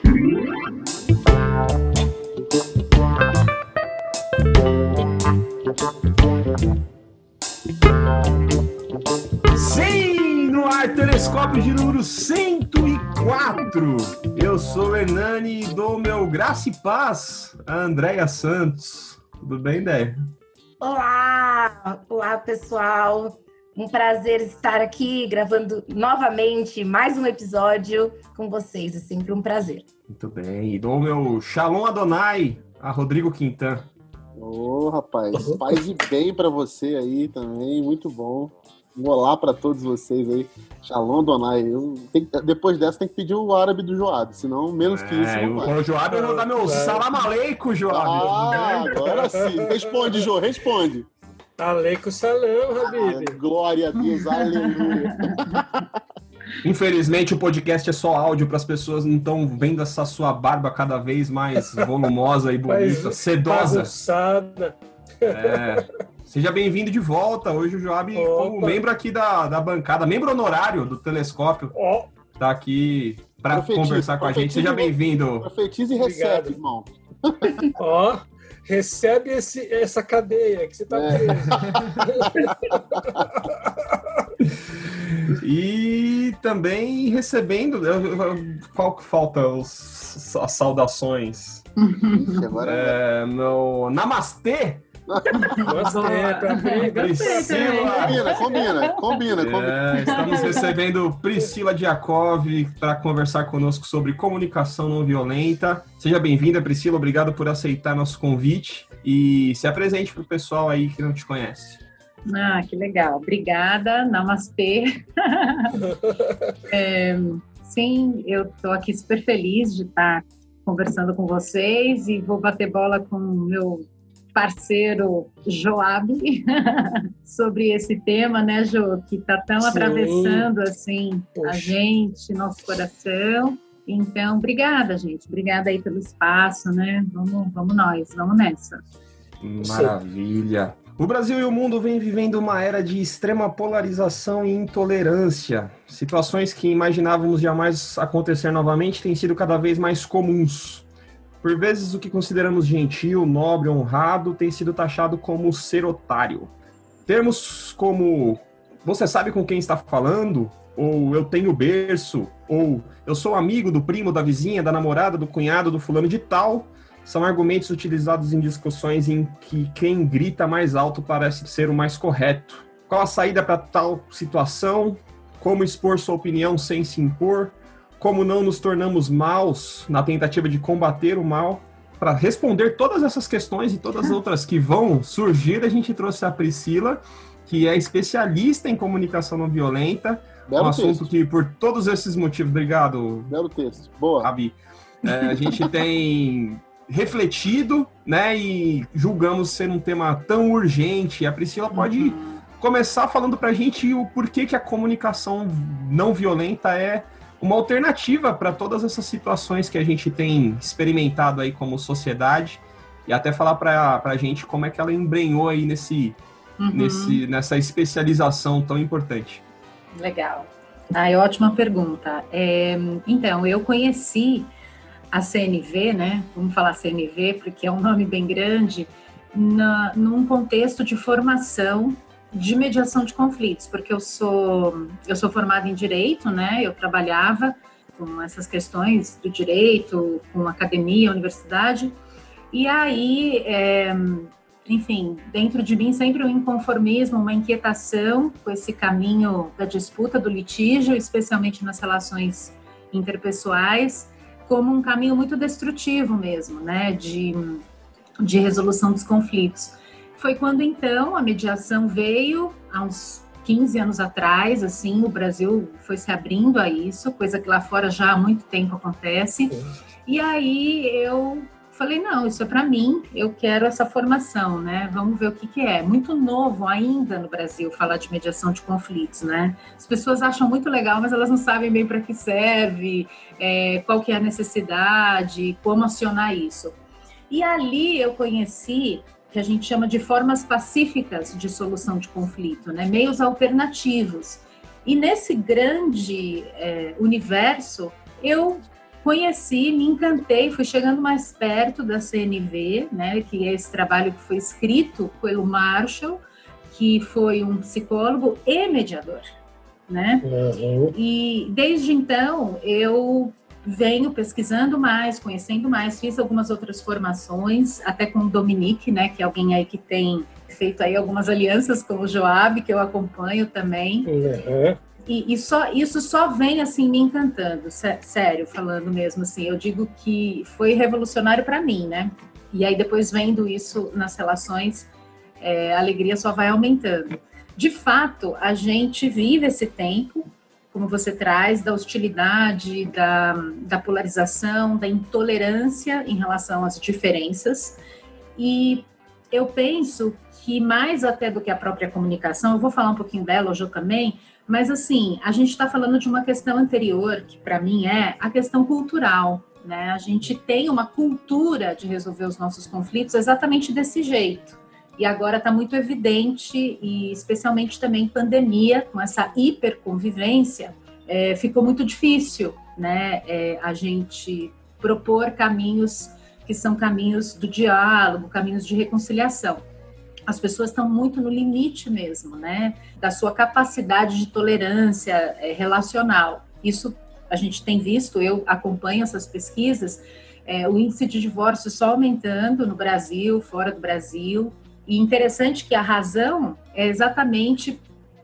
Sim, no ar, telescópio de número 104. Eu sou o Hernani e dou meu graça e paz a Andréia Santos. Tudo bem, Déia? Olá pessoal. Um prazer estar aqui gravando novamente mais um episódio com vocês. É sempre um prazer. Muito bem. E dou meu Shalom Adonai a Rodrigo Quintan. Ô, rapaz, paz e bem pra você aí também, muito bom. Um olá pra todos vocês aí. Shalom Adonai. Depois dessa tem que pedir o árabe do Joab, senão menos que isso não vai. O Joab eu vou dar meu salam aleikum, Joab. Agora sim. Responde, Jô, responde. Aleikum salam, Habib. Glória a Deus, aleluia. Infelizmente o podcast é só áudio, para as pessoas não estão vendo essa sua barba cada vez mais volumosa e bonita, sedosa. Bagunçada. Seja bem-vindo de volta. Hoje o Joab, como membro aqui da bancada, membro honorário do Telescópio, tá aqui para conversar com a gente. Seja bem-vindo. Profetiza e recebe, irmão. Recebe essa cadeia que você tá preso. E também recebendo, qual que falta as saudações? Agora no Namastê. Priscila. Combina. Estamos recebendo Priscila Diakov para conversar conosco sobre comunicação não violenta. Seja bem-vinda, Priscila. Obrigado por aceitar nosso convite e se apresente para o pessoal aí que não te conhece. Que legal. Obrigada. Namastê. Sim, eu estou aqui super feliz de estar conversando com vocês e vou bater bola com o meu parceiro Joab sobre esse tema, né, Jo, que está tão atravessando assim a gente, nosso coração. Então, obrigada, gente. Obrigada aí pelo espaço, né? Vamos nessa. Maravilha. O Brasil e o mundo vêm vivendo uma era de extrema polarização e intolerância. Situações que imaginávamos jamais acontecer novamente têm sido cada vez mais comuns. Por vezes, o que consideramos gentil, nobre, honrado tem sido taxado como ser otário. Termos como "você sabe com quem está falando", ou "eu tenho berço", ou "eu sou amigo do primo, da vizinha, da namorada, do cunhado, do fulano de tal", são argumentos utilizados em discussões em que quem grita mais alto parece ser o mais correto. Qual a saída para tal situação? Como expor sua opinião sem se impor? Como não nos tornamos maus na tentativa de combater o mal? Para responder todas essas questões e todas as outras que vão surgir, a gente trouxe a Priscila, que é especialista em comunicação não violenta. Belo um assunto texto. Que, por todos esses motivos... Obrigado. Belo texto. Boa. Abi. A gente tem refletido, né, e julgamos ser um tema tão urgente. A Priscila pode começar falando para a gente o porquê que a comunicação não violenta é uma alternativa para todas essas situações que a gente tem experimentado aí como sociedade, e até falar para a gente como é que ela embrenhou aí nessa especialização tão importante. Legal. Ótima pergunta. Então, eu conheci a CNV, né? Vamos falar CNV, porque é um nome bem grande, num contexto de formação de mediação de conflitos, porque eu sou formada em Direito, né? Eu trabalhava com essas questões do direito, com academia, universidade, e aí, enfim, dentro de mim sempre um inconformismo, uma inquietação com esse caminho da disputa, do litígio, especialmente nas relações interpessoais, como um caminho muito destrutivo mesmo, né? De resolução dos conflitos. Foi quando, então, a mediação veio, há uns 15 anos atrás, assim, o Brasil foi se abrindo a isso, coisa que lá fora já há muito tempo acontece. E aí eu falei, não, isso é para mim, eu quero essa formação, né? Vamos ver o que é. Muito novo ainda no Brasil falar de mediação de conflitos, né? As pessoas acham muito legal, mas elas não sabem bem para que serve, qual que é a necessidade, como acionar isso. E ali eu conheci que a gente chama de formas pacíficas de solução de conflito, né? Meios alternativos. E nesse grande universo, eu conheci, me encantei, fui chegando mais perto da CNV, né, que é esse trabalho que foi escrito pelo Marshall, que foi um psicólogo e mediador, né? Uhum. E desde então eu venho pesquisando mais, conhecendo mais, fiz algumas outras formações, até com o Dominique, né, que é alguém aí que tem feito aí algumas alianças com o Joab, que eu acompanho também. Uhum. E isso só vem, assim, me encantando, sério, falando mesmo, assim, eu digo que foi revolucionário para mim, né? E aí depois vendo isso nas relações, a alegria só vai aumentando. De fato, a gente vive esse tempo, como você traz, da hostilidade, da polarização, da intolerância em relação às diferenças. E eu penso que mais até do que a própria comunicação, eu vou falar um pouquinho dela hoje também, mas assim, a gente está falando de uma questão anterior, que para mim é a questão cultural, né? A gente tem uma cultura de resolver os nossos conflitos exatamente desse jeito. E agora está muito evidente, e especialmente também pandemia, com essa hiperconvivência, ficou muito difícil, né, a gente propor caminhos que são caminhos do diálogo, caminhos de reconciliação. As pessoas estão muito no limite mesmo, né, da sua capacidade de tolerância relacional. Isso a gente tem visto, eu acompanho essas pesquisas, o índice de divórcio só aumentando no Brasil, fora do Brasil. E interessante que a razão é exatamente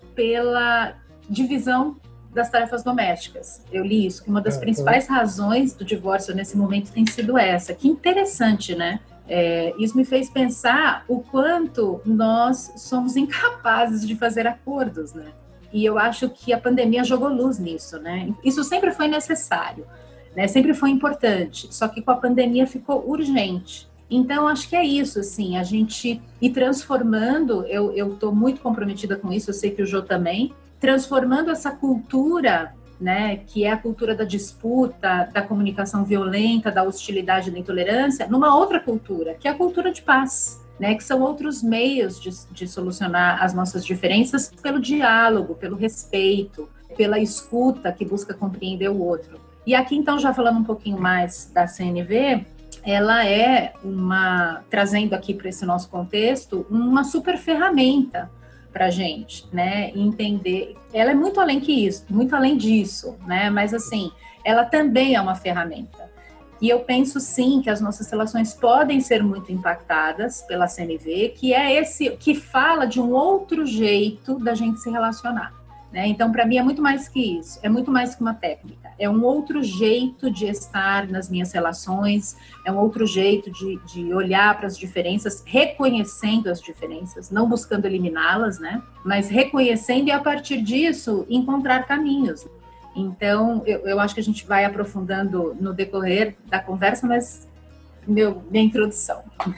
pela divisão das tarefas domésticas. Eu li isso, que uma das principais razões do divórcio nesse momento tem sido essa. Que interessante, né? Isso me fez pensar o quanto nós somos incapazes de fazer acordos, né? E eu acho que a pandemia jogou luz nisso, né? Isso sempre foi necessário, né? Sempre foi importante, só que com a pandemia ficou urgente. Então, acho que é isso, assim, a gente ir transformando, eu estou muito comprometida com isso, eu sei que o Jô também, transformando essa cultura, né, que é a cultura da disputa, da comunicação violenta, da hostilidade, da intolerância, numa outra cultura, que é a cultura de paz, né, que são outros meios de solucionar as nossas diferenças pelo diálogo, pelo respeito, pela escuta que busca compreender o outro. E aqui, então, já falando um pouquinho mais da CNV, ela é trazendo aqui para esse nosso contexto, uma super ferramenta para a gente, né, entender. Ela é muito além que isso, muito além disso, né, mas assim, ela também é uma ferramenta. E eu penso sim que as nossas relações podem ser muito impactadas pela CNV, que é esse, que fala de um outro jeito da gente se relacionar. Né? Então, para mim, é muito mais que isso, é muito mais que uma técnica, é um outro jeito de estar nas minhas relações, é um outro jeito de olhar para as diferenças, reconhecendo as diferenças, não buscando eliminá-las, né? Mas reconhecendo e, a partir disso, encontrar caminhos. Então, eu acho que a gente vai aprofundando no decorrer da conversa, mas minha introdução.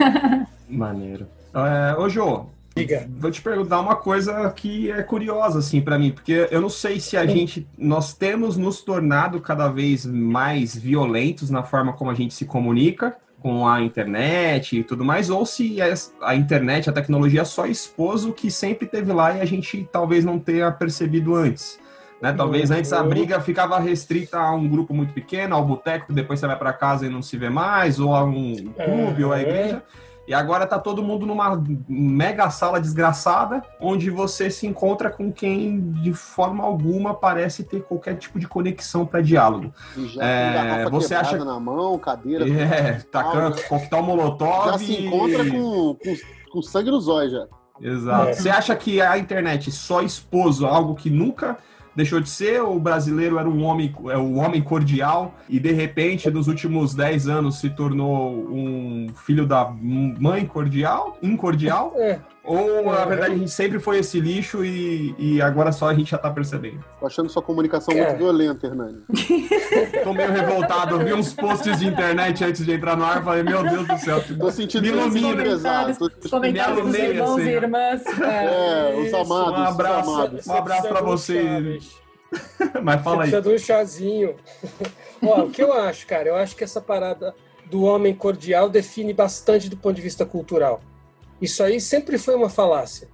Maneiro. Ô, Jô, vou te perguntar uma coisa que é curiosa, assim, para mim, porque eu não sei se nós temos nos tornado cada vez mais violentos na forma como a gente se comunica com a internet e tudo mais, ou se a internet, a tecnologia só expôs o que sempre teve lá e a gente talvez não tenha percebido antes. Né? Talvez antes a briga ficava restrita a um grupo muito pequeno, ao boteco, que depois você vai para casa e não se vê mais, ou a um clube, ou a igreja. E agora tá todo mundo numa mega sala desgraçada, onde você se encontra com quem, de forma alguma, parece ter qualquer tipo de conexão para diálogo. E já tem garrafa você acha na mão, cadeira... tacando coquetel molotov... Já se encontra com sangue nos olhos, já. Exato. Você acha que a internet só expôs algo que nunca deixou de ser? O brasileiro era um homem cordial e, de repente, nos últimos 10 anos se tornou um filho da mãe incordial? Ou, na verdade, a gente sempre foi esse lixo e agora só a gente já tá percebendo? Tô achando sua comunicação muito violenta, Hernani. Tô meio revoltado. Eu vi uns posts de internet antes de entrar no ar e falei, meu Deus do céu. Tô sentindo me ilumina. Comentários dos irmãos e irmãs. Os amados. Um abraço pra você. Mas fala aí. Precisa de um chazinho. Ó, o que eu acho, cara? Eu acho que essa parada do homem cordial define bastante do ponto de vista cultural. Isso aí sempre foi uma falácia.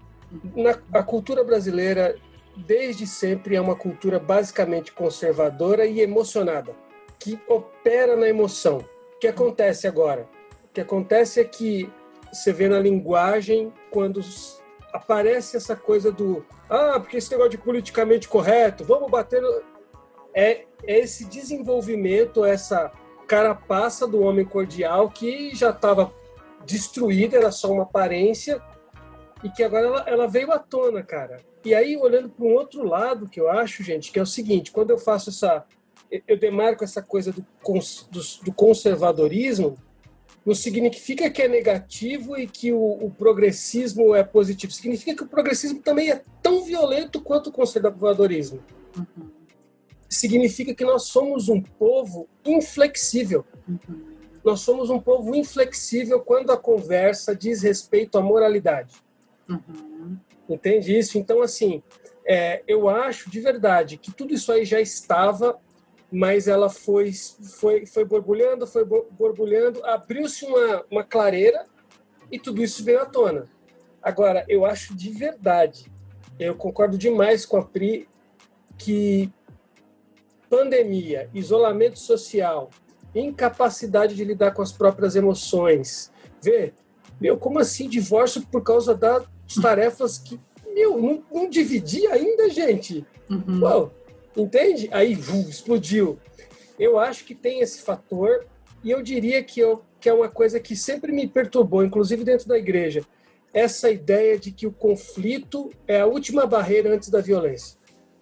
A cultura brasileira, desde sempre, é uma cultura basicamente conservadora e emocionada. que opera na emoção. O que acontece agora? O que acontece é que você vê na linguagem quando aparece essa coisa do porque esse negócio de politicamente correto, vamos bater no... É esse desenvolvimento, essa carapaça do homem cordial que já estava destruída, era só uma aparência, e que agora ela veio à tona, cara. E aí, olhando para um outro lado, que eu acho, gente, que é o seguinte, quando eu faço eu demarco essa coisa do conservadorismo, não significa que é negativo e que o progressismo é positivo. Significa que o progressismo também é tão violento quanto o conservadorismo. Uhum. Significa que nós somos um povo inflexível. Uhum. Nós somos um povo inflexível quando a conversa diz respeito à moralidade. Uhum. Entende isso? Então, assim, eu acho de verdade que tudo isso aí já estava, mas ela foi borbulhando, abriu-se uma clareira e tudo isso veio à tona. Agora, eu acho de verdade, eu concordo demais com a Pri, que pandemia, isolamento social, incapacidade de lidar com as próprias emoções, como assim divórcio por causa das tarefas que, não dividi ainda, gente? Uhum. Uau, entende? Aí, explodiu. Eu acho que tem esse fator, e eu diria que é uma coisa que sempre me perturbou, inclusive dentro da igreja, essa ideia de que o conflito é a última barreira antes da violência.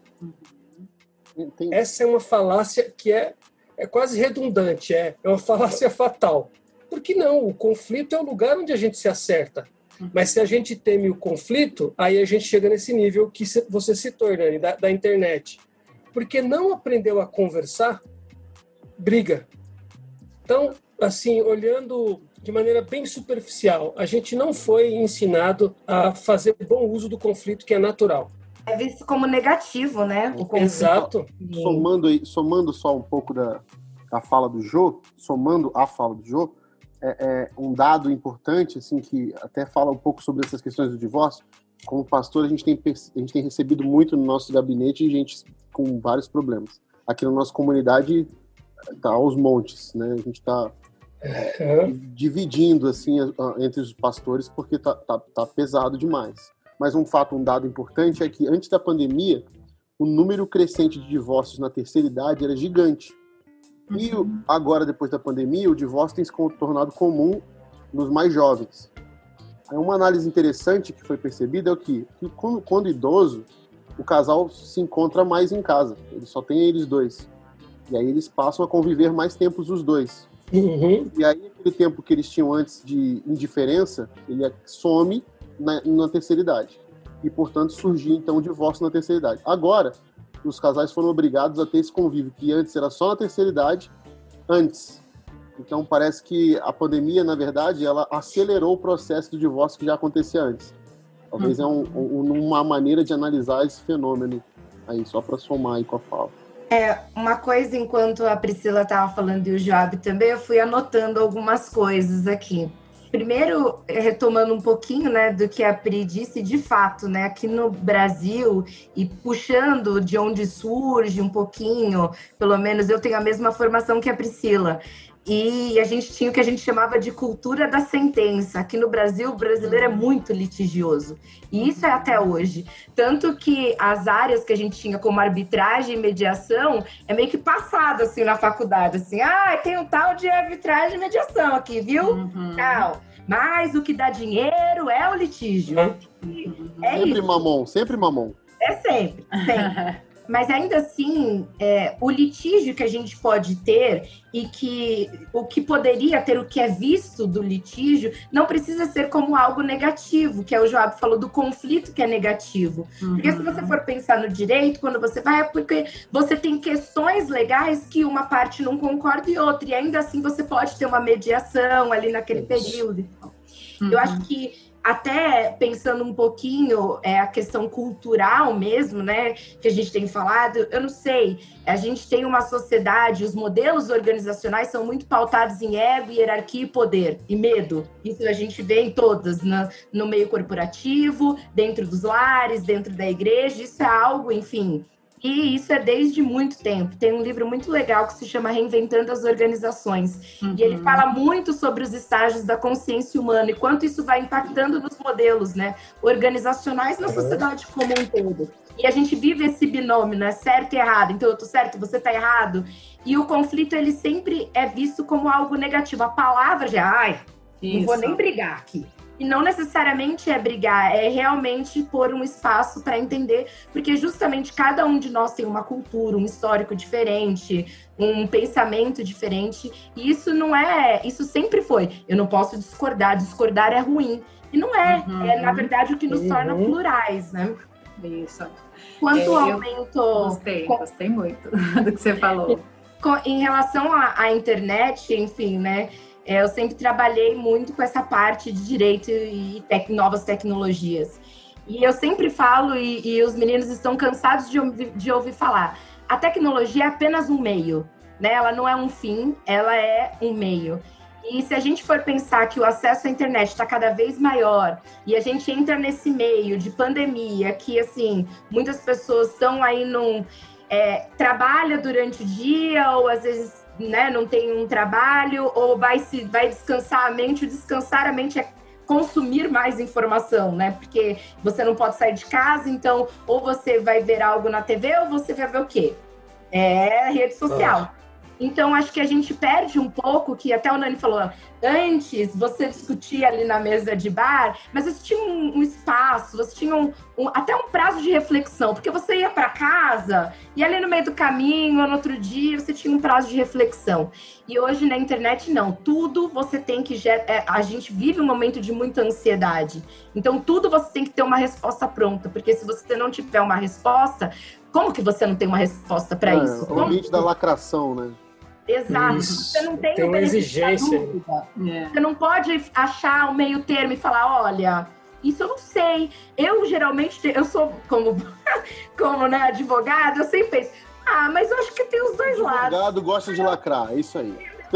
Entendi. Essa é uma falácia que é quase redundante, é uma falácia fatal. Porque não, o conflito é o lugar onde a gente se acerta. Mas se a gente teme o conflito, aí a gente chega nesse nível que você citou, Hernani, da internet. Porque não aprendeu a conversar, briga. Então, assim, olhando de maneira bem superficial, a gente não foi ensinado a fazer bom uso do conflito, que é natural. É visto como negativo, né? O conflito. Exato. Somando só um pouco da fala do Jô, somando a fala do Jô, um dado importante, assim, que até fala um pouco sobre essas questões do divórcio. Como pastor, a gente tem recebido muito no nosso gabinete gente com vários problemas. Aqui na nossa comunidade tá aos montes, né? A gente tá dividindo, assim, entre os pastores, porque tá pesado demais. Mas um dado importante é que antes da pandemia, o número crescente de divórcios na terceira idade era gigante. E agora, depois da pandemia, o divórcio tem se tornado comum nos mais jovens. Aí uma análise interessante que foi percebida é que quando idoso, o casal se encontra mais em casa. Ele só tem eles dois. E aí eles passam a conviver mais tempos os dois. Uhum. E aí aquele tempo que eles tinham antes de indiferença, ele some na terceira idade. E, portanto, surgiu, então, o divórcio na terceira idade. Agora, os casais foram obrigados a ter esse convívio, que antes era só na terceira idade, antes. Então, parece que a pandemia, na verdade, ela acelerou o processo do divórcio que já acontecia antes. Talvez é uma maneira de analisar esse fenômeno aí, só para somar aí com a fala. Uma coisa, enquanto a Priscila estava falando e o Joab também, eu fui anotando algumas coisas aqui. Primeiro, retomando um pouquinho, né, do que a Pri disse, de fato, né, aqui no Brasil, e puxando de onde surge um pouquinho, pelo menos eu tenho a mesma formação que a Priscila, e a gente tinha o que a gente chamava de cultura da sentença. Aqui no Brasil, o brasileiro é muito litigioso, e isso é até hoje. Tanto que as áreas que a gente tinha como arbitragem e mediação é meio que passado, assim, na faculdade, assim, tem um tal de arbitragem e mediação aqui, viu? Tal. Mas o que dá dinheiro é o litígio. É sempre isso. Sempre mamon. É sempre. Mas ainda assim, o litígio que a gente pode ter e que o que poderia ter, o que é visto do litígio, não precisa ser como algo negativo, que é o Joab falou do conflito que é negativo. Porque se você for pensar no direito, quando você vai, é porque você tem questões legais que uma parte não concorda e outra, e ainda assim você pode ter uma mediação ali naquele período. Eu acho que até pensando um pouquinho a questão cultural mesmo, né, que a gente tem falado, eu não sei, a gente tem uma sociedade, os modelos organizacionais são muito pautados em ego, hierarquia e poder, e medo. Isso a gente vê em todas, no meio corporativo, dentro dos lares, dentro da igreja, isso é algo, enfim, E isso é desde muito tempo. Tem um livro muito legal que se chama Reinventando as Organizações. E ele fala muito sobre os estágios da consciência humana e quanto isso vai impactando nos modelos, né, organizacionais na sociedade como um todo. E a gente vive esse binômio, né, certo e errado. Então, eu tô certo, você tá errado. E o conflito, ele sempre é visto como algo negativo. A palavra já, não vou nem brigar aqui. E não necessariamente é brigar, é realmente pôr um espaço para entender, porque justamente cada um de nós tem uma cultura, um histórico diferente, um pensamento diferente, e isso não é, isso sempre foi. Eu não posso discordar é ruim. E não é, é na verdade o que nos torna plurais, né? Isso. Quanto ao aumento... Gostei muito do que você falou. Em relação à internet, enfim, né? Eu sempre trabalhei muito com essa parte de direito e novas tecnologias. E eu sempre falo, e os meninos estão cansados de ouvir falar, a tecnologia é apenas um meio, né? Ela não é um fim, ela é um meio. E se a gente for pensar que o acesso à internet está cada vez maior e a gente entra nesse meio de pandemia, que, assim, muitas pessoas estão aí trabalha durante o dia ou, às vezes, né, não tem um trabalho, ou vai descansar a mente. O descansar a mente é consumir mais informação, né? Porque você não pode sair de casa, então ou você vai ver algo na TV ou você vai ver o quê? Rede social. Então, acho que a gente perde um pouco, que até o Nani falou, antes você discutia ali na mesa de bar, mas você tinha um espaço, você tinha até um prazo de reflexão, porque você ia para casa e ali no meio do caminho, ou no outro dia, você tinha um prazo de reflexão. E hoje na internet, não. Tudo você tem que... a gente vive um momento de muita ansiedade. Então, tudo você tem que ter uma resposta pronta, porque se você não tiver uma resposta, como que você não tem uma resposta para isso? O ambiente da lacração, né? Exato. Isso. Você não tem uma exigência. Você não pode achar o meio termo e falar, olha, isso eu não sei. Eu geralmente, eu sou como né, advogada, eu sempre penso, mas eu acho que tem os dois lados. Advogado gosta de lacrar, é isso aí.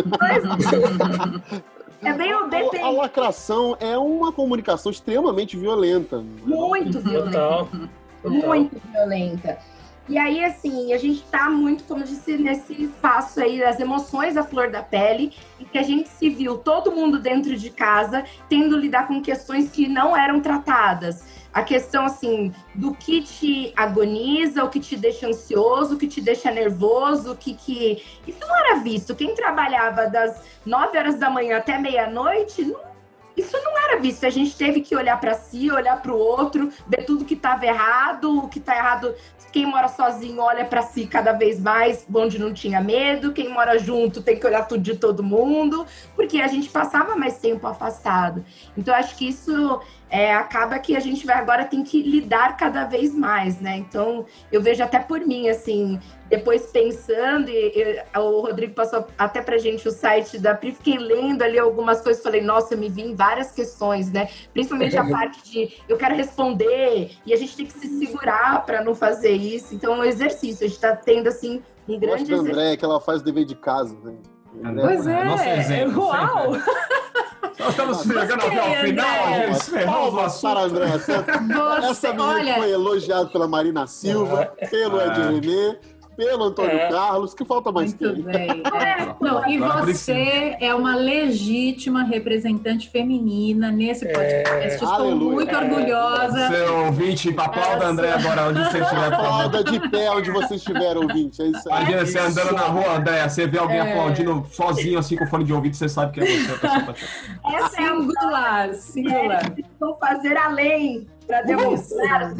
É bem o depende. A lacração é uma comunicação extremamente violenta. Muito violenta. Muito violenta. E aí, assim, a gente tá muito, como eu disse, nesse espaço aí das emoções à flor da pele, e que a gente se viu todo mundo dentro de casa, tendo lidar com questões que não eram tratadas. A questão, assim, do que te agoniza, o que te deixa ansioso, o que te deixa nervoso, isso não era visto. Quem trabalhava das 9 horas da manhã até meia-noite, isso não era visto. A gente teve que olhar para si, olhar para o outro, ver tudo que estava errado, o que está errado. Quem mora sozinho olha para si cada vez mais, onde não tinha medo. Quem mora junto tem que olhar tudo de todo mundo, porque a gente passava mais tempo afastado. Então, acho que isso acaba que a gente agora tem que lidar cada vez mais, né? Então, eu vejo até por mim, assim, depois pensando, o Rodrigo passou até pra gente o site da Pri, fiquei lendo ali algumas coisas, falei, nossa, eu me vi em várias questões, né? Principalmente a parte de eu quero responder, e a gente tem que se segurar para não fazer isso. Então, é um exercício, a gente tá tendo, assim, um grande exercício. Eu gosto da Andréia, que ela faz o dever de casa, né? Pois é, nosso exemplo, uau! Nós estamos chegando aqui ao final, a gente encerramos o assunto. André, essa menina foi elogiada pela Marina Silva, pelo Ed René, pelo Antônio Carlos, que falta mais que ele. Bem. Não, e você é uma legítima representante feminina nesse podcast. Estou muito orgulhosa. Seu ouvinte, aplauda, André, agora onde você estiver. Aplauda de pé onde você estiver, ouvinte. É isso aí. Imagina você andando na rua, André, você vê alguém aplaudindo sozinho, assim, com fone de ouvido, você sabe que é você. Essa é singular. Vou fazer além. Para demonstrar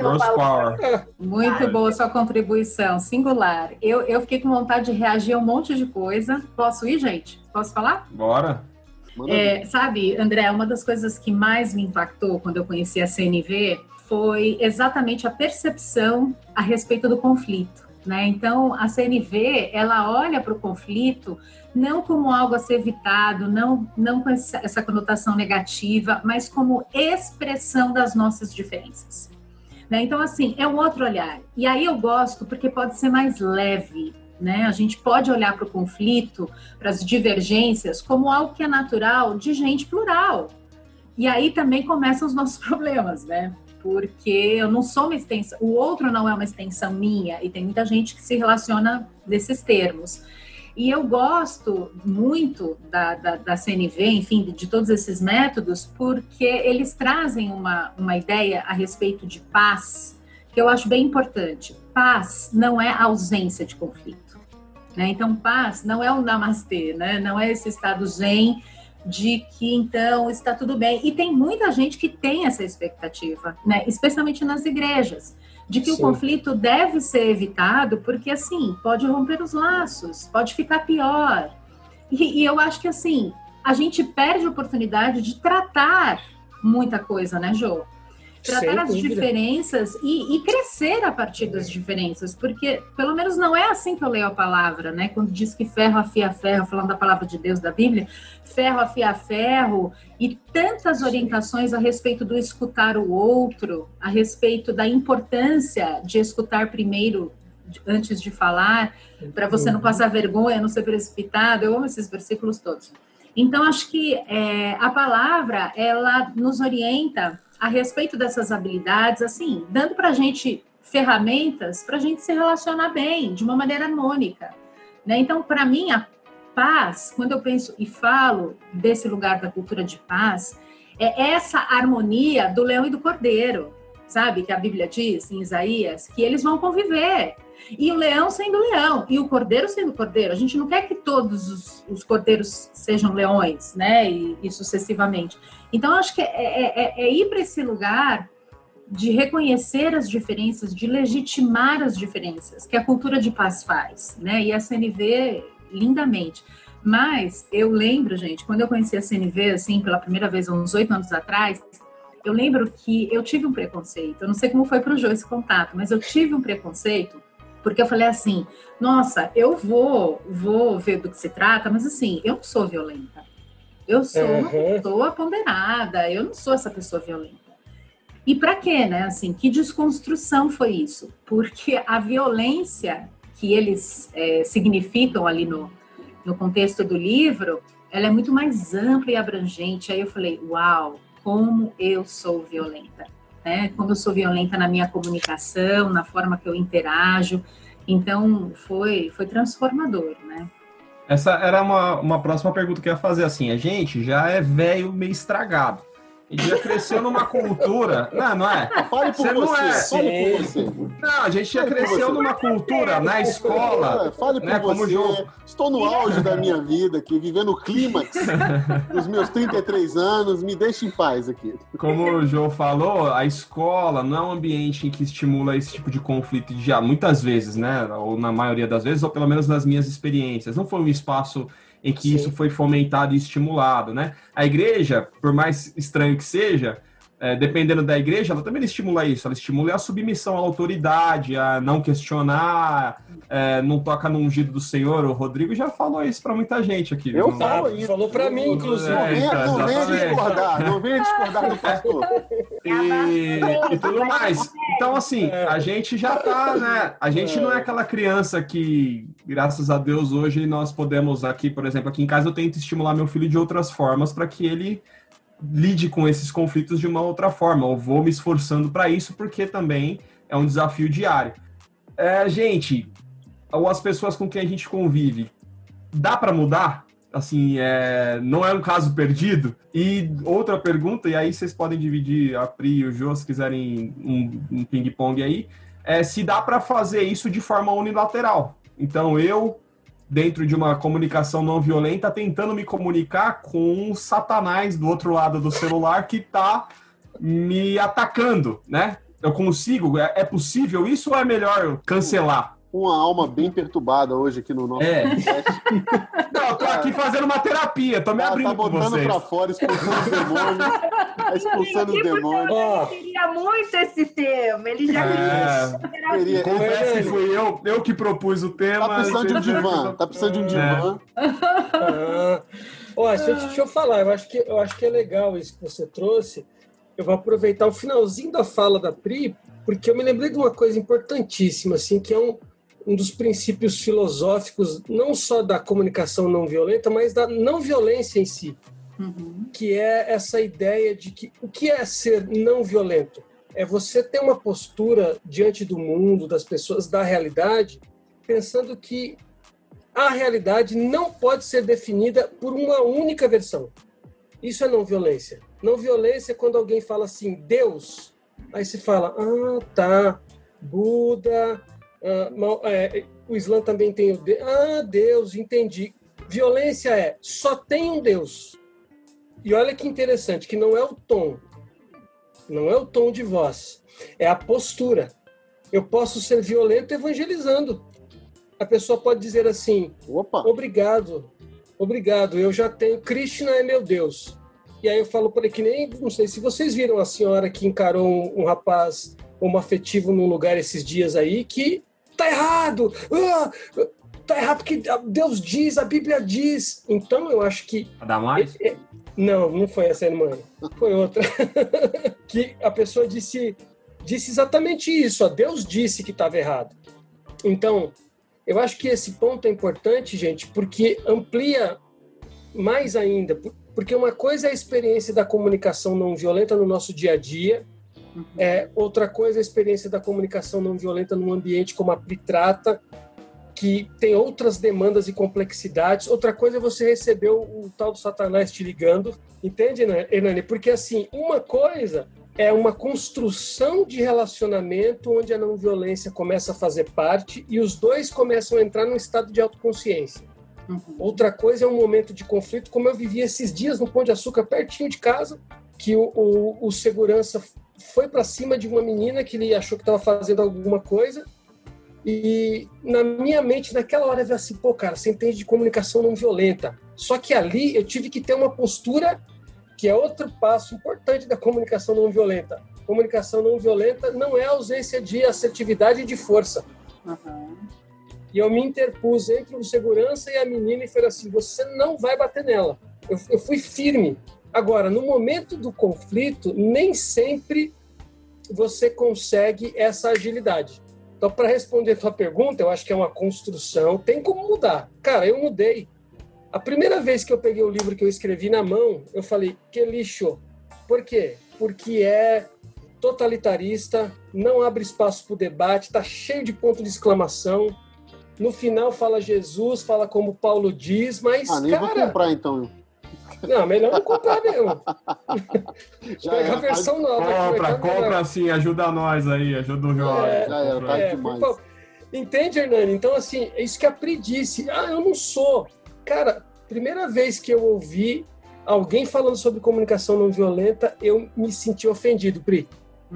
Muito boa sua contribuição, singular. Eu fiquei com vontade de reagir a um monte de coisa. Posso ir, gente? Posso falar? Bora. Sabe, André, uma das coisas que mais me impactou quando eu conheci a CNV foi exatamente a percepção a respeito do conflito, né? Então, a CNV, ela olha para o conflito não como algo a ser evitado, não com essa conotação negativa, mas como expressão das nossas diferenças, né? Então, assim, é um outro olhar. E aí eu gosto porque pode ser mais leve, né? A gente pode olhar para o conflito, para as divergências, como algo que é natural de gente plural. E aí também começam os nossos problemas, né? porque eu não sou uma extensão, o outro não é uma extensão minha, e tem muita gente que se relaciona desses termos. E eu gosto muito da CNV, enfim, de todos esses métodos, porque eles trazem uma ideia a respeito de paz, que eu acho bem importante. Paz não é ausência de conflito, né? Então, paz não é o namastê, né? Não é esse estado zen de que, então, está tudo bem. E tem muita gente que tem essa expectativa, né? Especialmente nas igrejas, de que Sim. o conflito deve ser evitado, porque, assim, pode romper os laços, pode ficar pior. E eu acho que, assim, a gente perde a oportunidade de tratar muita coisa, né, Jô? Tratar as diferenças e crescer a partir das diferenças, porque, pelo menos, não é assim que eu leio a palavra, né? Quando diz que ferro afia ferro, falando da palavra de Deus, da Bíblia, ferro afia ferro, e tantas orientações a respeito do escutar o outro, a respeito da importância de escutar primeiro, antes de falar, para você não passar vergonha, não ser precipitado. Eu amo esses versículos todos. Então, acho que a palavra, ela nos orienta a respeito dessas habilidades, assim, dando para a gente ferramentas para a gente se relacionar bem, de uma maneira harmônica, né? Então, para mim, a paz, quando eu penso e falo desse lugar da cultura de paz, é essa harmonia do leão e do cordeiro, sabe? Que a Bíblia diz, em Isaías, que eles vão conviver. E o leão sendo leão, e o cordeiro sendo cordeiro. A gente não quer que todos os cordeiros sejam leões, né? E sucessivamente. Então, eu acho que é ir para esse lugar de reconhecer as diferenças, de legitimar as diferenças, que a cultura de paz faz, né? E a CNV, lindamente. Mas eu lembro, gente, quando eu conheci a CNV, assim, pela primeira vez, uns 8 anos atrás, eu lembro que eu tive um preconceito. Eu não sei como foi para o Jô esse contato, mas eu tive um preconceito, porque eu falei assim, nossa, eu vou ver do que se trata, mas assim, eu não sou violenta. Eu sou uma pessoa ponderada, eu não sou essa pessoa violenta. E para quê, né? Assim, que desconstrução foi isso? Porque a violência que eles significam ali no contexto do livro, ela é muito mais ampla e abrangente. Aí eu falei, uau, como eu sou violenta, né? Como eu sou violenta na minha comunicação, na forma que eu interajo. Então, foi transformador, né? Essa era uma próxima pergunta que eu ia fazer, assim, a gente já é velho meio estragado. A gente já cresceu numa cultura... Não é? Fale por você. Não, a gente já cresceu numa cultura na escola. Fale por você. Estou no auge da minha vida aqui, vivendo o clímax dos meus 33 anos. Me deixe em paz aqui. Como o Jô falou, a escola não é um ambiente em que estimula esse tipo de conflito de muitas vezes, né? Ou na maioria das vezes, ou pelo menos nas minhas experiências. Não foi um espaço em que isso foi fomentado e estimulado, né? A igreja, por mais estranho que seja, dependendo da igreja, ela também estimula isso. Ela estimula a submissão à autoridade, a não questionar, não toca no ungido do Senhor. O Rodrigo já falou isso para muita gente aqui. Eu falo isso. Falou para mim, inclusive. Não venha discordar do pastor. E tudo mais. Então, assim, a gente já tá, né? A gente não é aquela criança que, graças a Deus, hoje nós podemos aqui, por exemplo, aqui em casa eu tento estimular meu filho de outras formas para que ele lide com esses conflitos de uma outra forma. Eu vou me esforçando para isso, porque também é um desafio diário. Gente, ou as pessoas com quem a gente convive, dá para mudar? Assim, não é um caso perdido? E outra pergunta, e aí vocês podem dividir, a Pri e o Jô, se quiserem um ping-pong aí, se dá para fazer isso de forma unilateral. Então, eu, dentro de uma comunicação não violenta, tentando me comunicar com um satanás do outro lado do celular que está me atacando, né? Eu consigo? É possível isso ou é melhor cancelar? Uma alma bem perturbada hoje aqui no nosso podcast. Não, eu tô aqui fazendo uma terapia, tô me abrindo com vocês. Tá botando pra fora, expulsando os demônios. Expulsando os demônios. Ele queria muito esse tema, ele já queria. Confesso que fui eu que propus o tema. Tá precisando de um divã, tá precisando de um divã. Deixa eu falar, eu acho que é legal isso que você trouxe. Eu vou aproveitar o finalzinho da fala da Pri, porque eu me lembrei de uma coisa importantíssima, assim, que é um dos princípios filosóficos, não só da comunicação não violenta, mas da não violência em si, que é essa ideia de que o que é ser não violento? é você ter uma postura diante do mundo, das pessoas, da realidade, pensando que a realidade não pode ser definida por uma única versão. Isso é não violência. Não violência é quando alguém fala assim, Deus, aí se fala, tá, Buda, o Islã também tem o Deus, Deus, entendi. Violência é, só tem um Deus. E olha que interessante, que não é o tom de voz, é a postura. Eu posso ser violento evangelizando. A pessoa pode dizer assim, Opa. obrigado, eu já tenho, Krishna é meu Deus. E aí eu falo para ele que nem, não sei, se vocês viram a senhora que encarou um rapaz homoafetivo num lugar esses dias aí, que tá errado, tá errado porque Deus diz, a Bíblia diz. Então eu acho que... A Damares? Não foi essa irmã, foi outra. Que a pessoa disse exatamente isso, Deus disse que estava errado. Então, eu acho que esse ponto é importante, gente, porque amplia mais ainda, porque uma coisa é a experiência da comunicação não violenta no nosso dia a dia, outra coisa é a experiência da comunicação não violenta num ambiente como a Pri trata, que tem outras demandas e complexidades. Outra coisa é você receber o tal do Satanás te ligando, entende, Hernani? Porque, assim, uma coisa é uma construção de relacionamento onde a não violência começa a fazer parte e os dois começam a entrar num estado de autoconsciência. Outra coisa é um momento de conflito, como eu vivi esses dias no Pão de Açúcar, pertinho de casa, que o segurança foi para cima de uma menina que ele achou que estava fazendo alguma coisa. E na minha mente, naquela hora, eu falei assim, cara, você entende de comunicação não violenta. Só que ali eu tive que ter uma postura que é outro passo importante da comunicação não violenta. Comunicação não violenta não é ausência de assertividade e de força. E eu me interpus entre o segurança e a menina e falei assim, você não vai bater nela. Eu fui firme. Agora, no momento do conflito, nem sempre você consegue essa agilidade. Então, para responder a tua pergunta, eu acho que é uma construção, tem como mudar. Cara, eu mudei. A primeira vez que eu peguei o livro que eu escrevi na mão, eu falei, que lixo. Por quê? Porque é totalitarista, não abre espaço para o debate, está cheio de ponto de exclamação. No final fala Jesus, fala como Paulo diz, mas, nem vou comprar, então. Não, melhor não comprar mesmo. Pega a versão nova. Compra assim, ajuda nós aí, ajuda o jovem. Tá demais. Entende, Hernani? Então, assim, é isso que a Pri disse. Eu não sou. Cara, primeira vez que eu ouvi alguém falando sobre comunicação não violenta, eu me senti ofendido, Pri.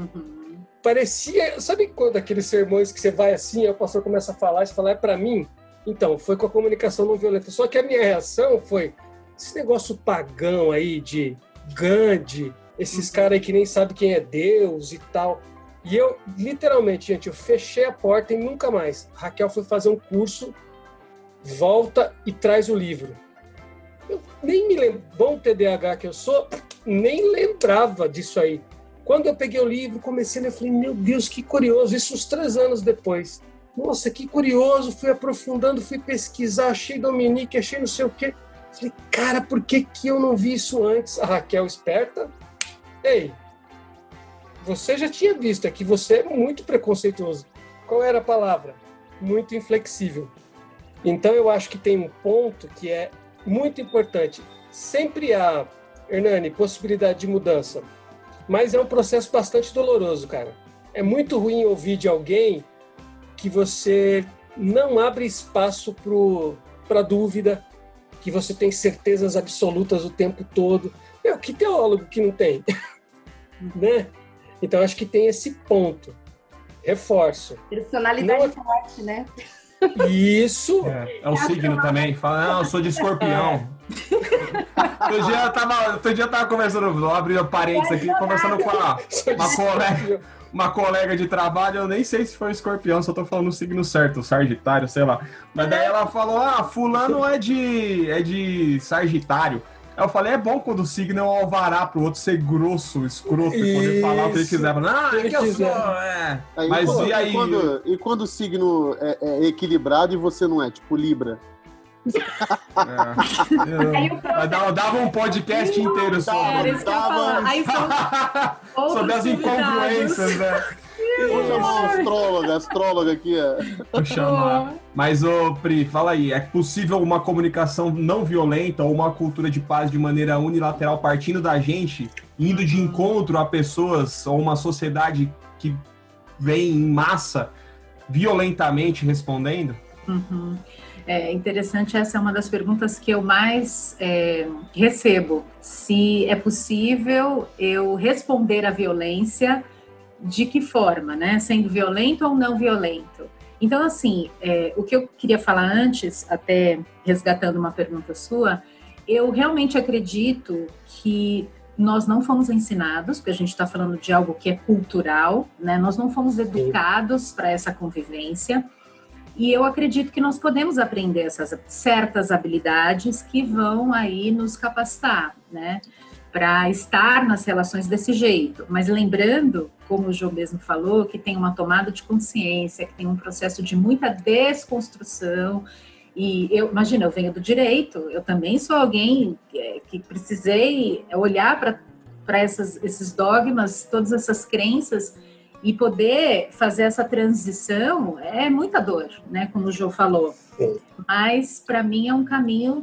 Parecia... Sabe quando aqueles sermões que você vai assim, aí o pastor começa a falar, e você fala, é pra mim? Então, foi com a comunicação não violenta. Só que a minha reação foi... Esse negócio pagão aí de Gandhi, esses caras aí que nem sabem quem é Deus e tal. E eu, literalmente, gente, eu fechei a porta e nunca mais. A Raquel foi fazer um curso, volta e traz o livro. Eu nem me lembro, bom TDAH que eu sou, nem lembrava disso aí. Quando eu peguei o livro, comecei a ler, eu falei, meu Deus, que curioso, isso uns 3 anos depois. Nossa, que curioso, fui aprofundando, fui pesquisar, achei Dominique, achei não sei o quê. Falei, cara, por que eu não vi isso antes? A Raquel esperta. Ei, você já tinha visto, é que você é muito preconceituoso. Qual era a palavra? Muito inflexível. Então eu acho que tem um ponto que é muito importante. Sempre há, Hernani, possibilidade de mudança, mas é um processo bastante doloroso, cara. É muito ruim ouvir de alguém que você não abre espaço para dúvida, que você tem certezas absolutas o tempo todo. Que teólogo que não tem? Né? Então, acho que tem esse ponto. Reforço. Personalidade forte, né? Isso. É o signo também. Fala, eu sou de Escorpião. Outro dia eu tava conversando, vou abrir parênteses aqui, conversando com uma colega de trabalho, eu nem sei se foi Escorpião, só tô falando o signo certo, Sagitário, sei lá. Mas daí ela falou, fulano é de Sagitário. Aí eu falei, é bom quando o signo é um alvará pro outro ser grosso, escroto, e poder falar o que ele quiser. É que eu sou, Mas e aí? E quando o signo é equilibrado e você não é, tipo Libra? Dava um podcast inteiro sobre. Sobre as incongruências, né? Vou chamar uma astróloga aqui. Vou chamar. Mas, Pri, fala aí, é possível uma comunicação não violenta ou uma cultura de paz de maneira unilateral partindo da gente, indo de encontro a pessoas ou uma sociedade que vem em massa violentamente respondendo? Uhum. É interessante, essa é uma das perguntas que eu mais recebo. Se é possível eu responder à violência, de que forma, né? Sendo violento ou não violento? Então, assim, o que eu queria falar antes, até resgatando uma pergunta sua, eu realmente acredito que nós não fomos ensinados, porque a gente está falando de algo que é cultural, né? Nós não fomos educados para essa convivência. E eu acredito que nós podemos aprender essas certas habilidades que vão aí nos capacitar, né, para estar nas relações desse jeito. Mas lembrando, como o Jô mesmo falou, que tem uma tomada de consciência, que tem um processo de muita desconstrução. E imagina, eu venho do direito, eu também sou alguém que precisei olhar para esses dogmas, todas essas crenças, e poder fazer essa transição é muita dor, né? Como o Jô falou. Sim. Mas, para mim, é um caminho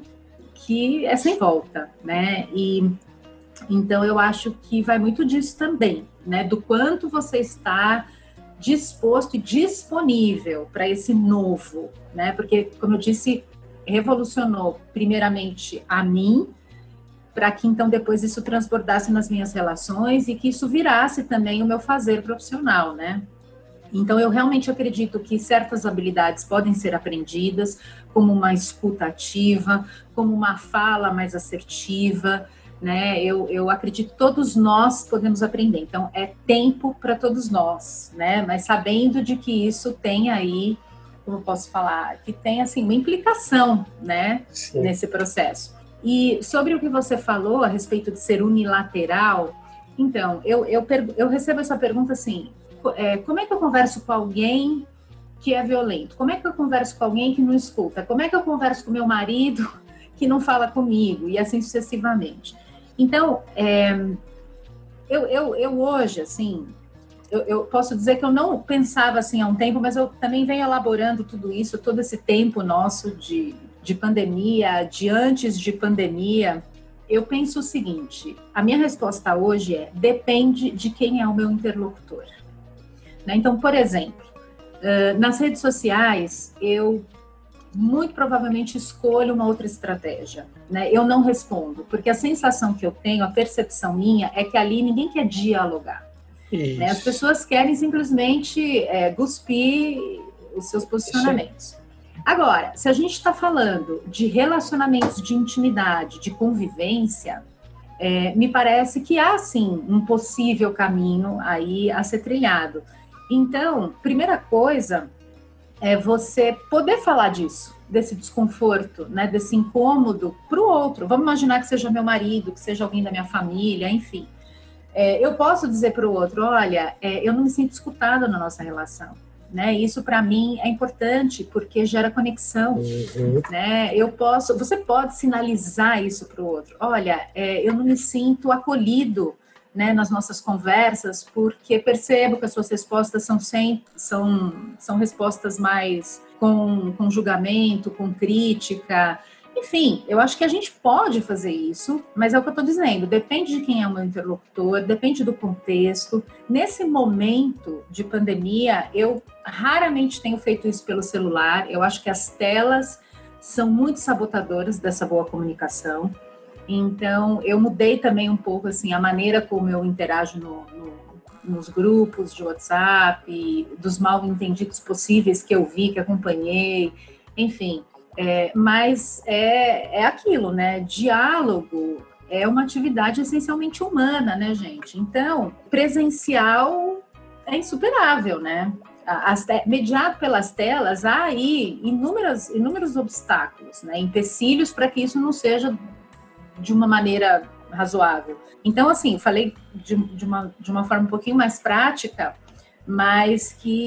que é sem volta, né? E então, eu acho que vai muito disso também, né? Do quanto você está disposto e disponível para esse novo, né? Porque, como eu disse, revolucionou primeiramente a mim, para que então depois isso transbordasse nas minhas relações e que isso virasse também o meu fazer profissional, né? Então eu realmente acredito que certas habilidades podem ser aprendidas, como uma escuta ativa, como uma fala mais assertiva, né? Eu acredito que todos nós podemos aprender, então é tempo para todos nós, né? Mas sabendo de que isso tem aí, como eu posso falar, que tem assim uma implicação, né? Sim. Nesse processo. E sobre o que você falou a respeito de ser unilateral, então, eu recebo essa pergunta assim, como é que eu converso com alguém que é violento? Como é que eu converso com alguém que não escuta? Como é que eu converso com meu marido que não fala comigo? E assim sucessivamente. Então, eu hoje, assim, eu posso dizer que eu não pensava assim há um tempo, mas eu também venho elaborando tudo isso, todo esse tempo nosso de pandemia, de antes de pandemia. Eu penso o seguinte, a minha resposta hoje depende de quem é o meu interlocutor. Né? Então, por exemplo, nas redes sociais, eu muito provavelmente escolho uma outra estratégia. Né? Eu não respondo, porque a sensação que eu tenho, a percepção minha, é que ali ninguém quer dialogar. Né? As pessoas querem simplesmente cuspir os seus posicionamentos. Agora, se a gente está falando de relacionamentos de intimidade, de convivência, me parece que há, sim, um possível caminho aí a ser trilhado. Então, primeira coisa é você poder falar disso, desse desconforto, né, desse incômodo para o outro. Vamos imaginar que seja meu marido, que seja alguém da minha família, enfim. Eu posso dizer para o outro, olha, eu não me sinto escutada na nossa relação. Né? Isso para mim é importante porque gera conexão. Né? Você pode sinalizar isso para o outro. Olha, eu não me sinto acolhido, né, nas nossas conversas porque percebo que as suas respostas são respostas mais com julgamento, com crítica. Enfim, eu acho que a gente pode fazer isso, mas é o que eu estou dizendo, depende de quem é o meu interlocutor, depende do contexto. Nesse momento de pandemia, eu raramente tenho feito isso pelo celular, eu acho que as telas são muito sabotadoras dessa boa comunicação. Então, eu mudei também um pouco assim, a maneira como eu interajo nos grupos de WhatsApp, dos mal entendidos possíveis que eu vi, que acompanhei, enfim... mas é aquilo, né? Diálogo é uma atividade essencialmente humana, né, gente? Então, presencial é insuperável, né? Mediado pelas telas, há aí inúmeros obstáculos, né? Empecilhos para que isso não seja de uma maneira razoável. Então, assim, falei de uma forma um pouquinho mais prática, mas que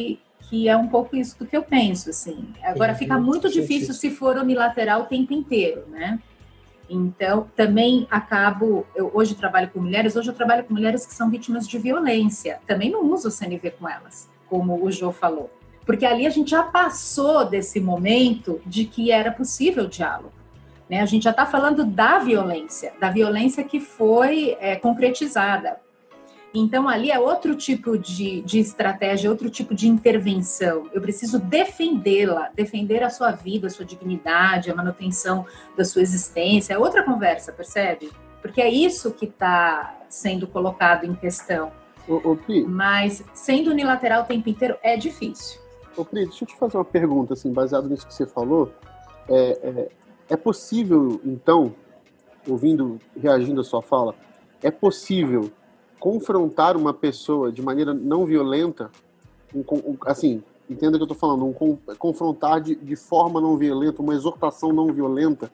que é um pouco isso do que eu penso, assim. Agora, fica muito difícil se for unilateral o tempo inteiro, né? Então, também eu hoje trabalho com mulheres, que são vítimas de violência. Também não uso o CNV com elas, como o Jô falou. Porque ali a gente já passou desse momento de que era possível diálogo. Né? A gente já está falando da violência que foi concretizada. Então, ali é outro tipo de estratégia, outro tipo de intervenção. Eu preciso defendê-la, defender a sua vida, a sua dignidade, a manutenção da sua existência. É outra conversa, percebe? Porque é isso que está sendo colocado em questão. Pri, mas, sendo unilateral o tempo inteiro, é difícil. Pri, deixa eu te fazer uma pergunta, assim, baseado nisso que você falou. É possível, então, reagindo à sua fala, é possível confrontar uma pessoa de maneira não violenta, assim, entenda o que eu estou falando, confrontar de forma não violenta, uma exortação não violenta,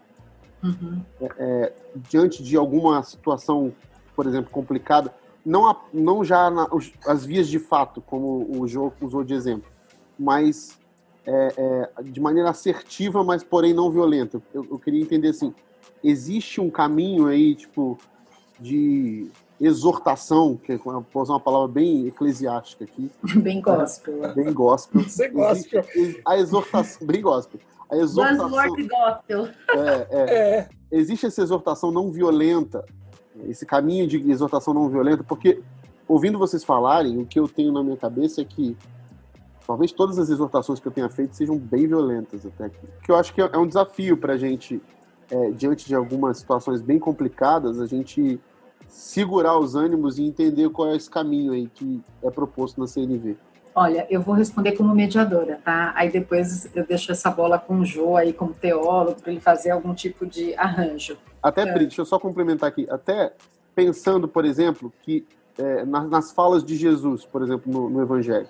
diante de alguma situação, por exemplo, complicada, não já as vias de fato, como o Jô usou de exemplo, mas de maneira assertiva, mas porém não violenta. Eu queria entender, assim, existe um caminho aí, tipo, de exortação, que vou usar uma palavra bem eclesiástica aqui. Bem gospel. Bem gospel. Você gospel. A exortação, bem gospel. A exortação. Gospel. Existe essa exortação não violenta, esse caminho de exortação não violenta, porque, ouvindo vocês falarem, o que eu tenho na minha cabeça é que talvez todas as exortações que eu tenha feito sejam bem violentas até aqui. Que eu acho que é um desafio para a gente, diante de algumas situações bem complicadas, a gente segurar os ânimos e entender qual é esse caminho aí que é proposto na CNV. Olha, eu vou responder como mediadora, tá? Aí depois eu deixo essa bola com o Jô aí como teólogo para ele fazer algum tipo de arranjo. Até, Pri, deixa eu só complementar aqui. Até pensando, por exemplo, que nas falas de Jesus, por exemplo, no Evangelho,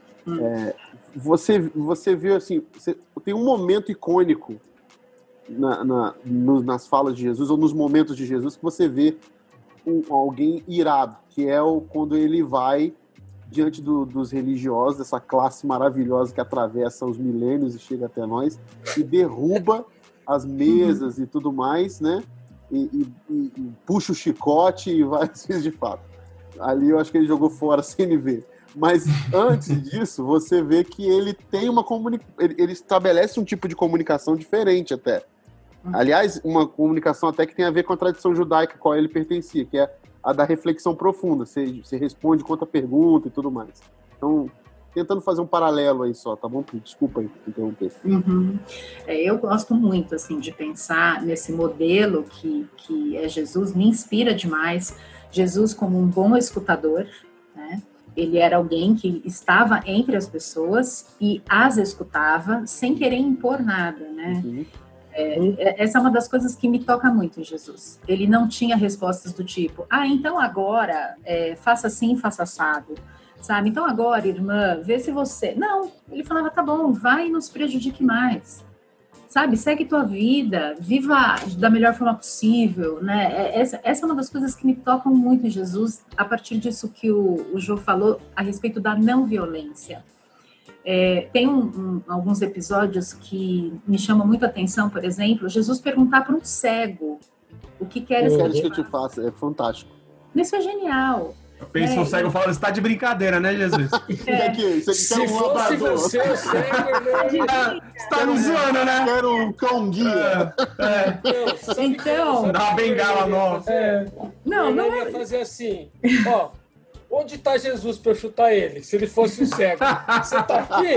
você viu assim, tem um momento icônico nas falas de Jesus, ou nos momentos de Jesus, que você vê alguém irado, que é quando ele vai diante dos religiosos, dessa classe maravilhosa que atravessa os milênios e chega até nós, e derruba as mesas e tudo mais, né? E puxa o chicote e vai de fato. Ali eu acho que ele jogou fora a CNV. Mas antes disso, você vê que ele tem ele estabelece um tipo de comunicação diferente até. Aliás, uma comunicação até que tem a ver com a tradição judaica a qual ele pertencia, que é a da reflexão profunda. Você responde, conta pergunta e tudo mais. Então, tentando fazer um paralelo aí só, tá bom? Desculpa aí interromper. Eu gosto muito, assim, de pensar nesse modelo que é Jesus, me inspira demais. Jesus como um bom escutador, né? Ele era alguém que estava entre as pessoas e as escutava sem querer impor nada, né? Essa é uma das coisas que me toca muito em Jesus. Ele não tinha respostas do tipo, então agora faça assim, faça assado, sabe? Então agora, irmã, vê se você... Não, ele falava, tá bom, vai e não se prejudique mais, sabe? Segue tua vida, viva da melhor forma possível, né? Essa é uma das coisas que me tocam muito em Jesus, a partir disso que o Jô falou a respeito da não violência. Tem alguns episódios que me chamam muito a atenção, por exemplo, Jesus perguntar para um cego o que queres que eu te faça, é fantástico. Isso é genial. Eu penso o cego falando, você tá de brincadeira, né, Jesus? Se fosse você, o cego... Você tá me zoando, né? Quero um cão guia. Então... Dá uma bengala nova. Não ia fazer assim, ó... Onde está Jesus para eu chutar ele? Se ele fosse o cego. Você tá aqui?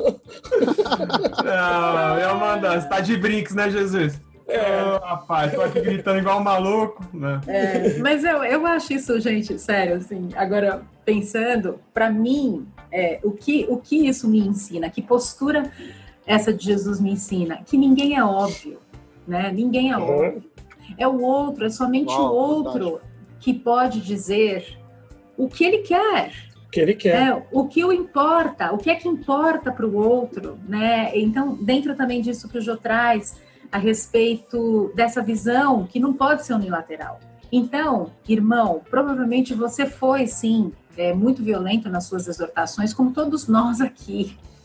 Não, eu mando. Você tá de brinks, né, Jesus? Rapaz, tô aqui gritando igual um maluco. Né? Mas eu acho isso, gente, sério, assim. Agora, pensando, para mim, o que isso me ensina? Que postura essa de Jesus me ensina? Que ninguém é óbvio, né? Ninguém é óbvio. É o outro, é somente o outro que pode dizer... o que ele quer. O que o importa, o que é que importa para o outro, né? Então, dentro também disso que o Jô traz, a respeito dessa visão que não pode ser unilateral. Então, irmão, provavelmente você foi, sim, muito violento nas suas exortações, como todos nós aqui,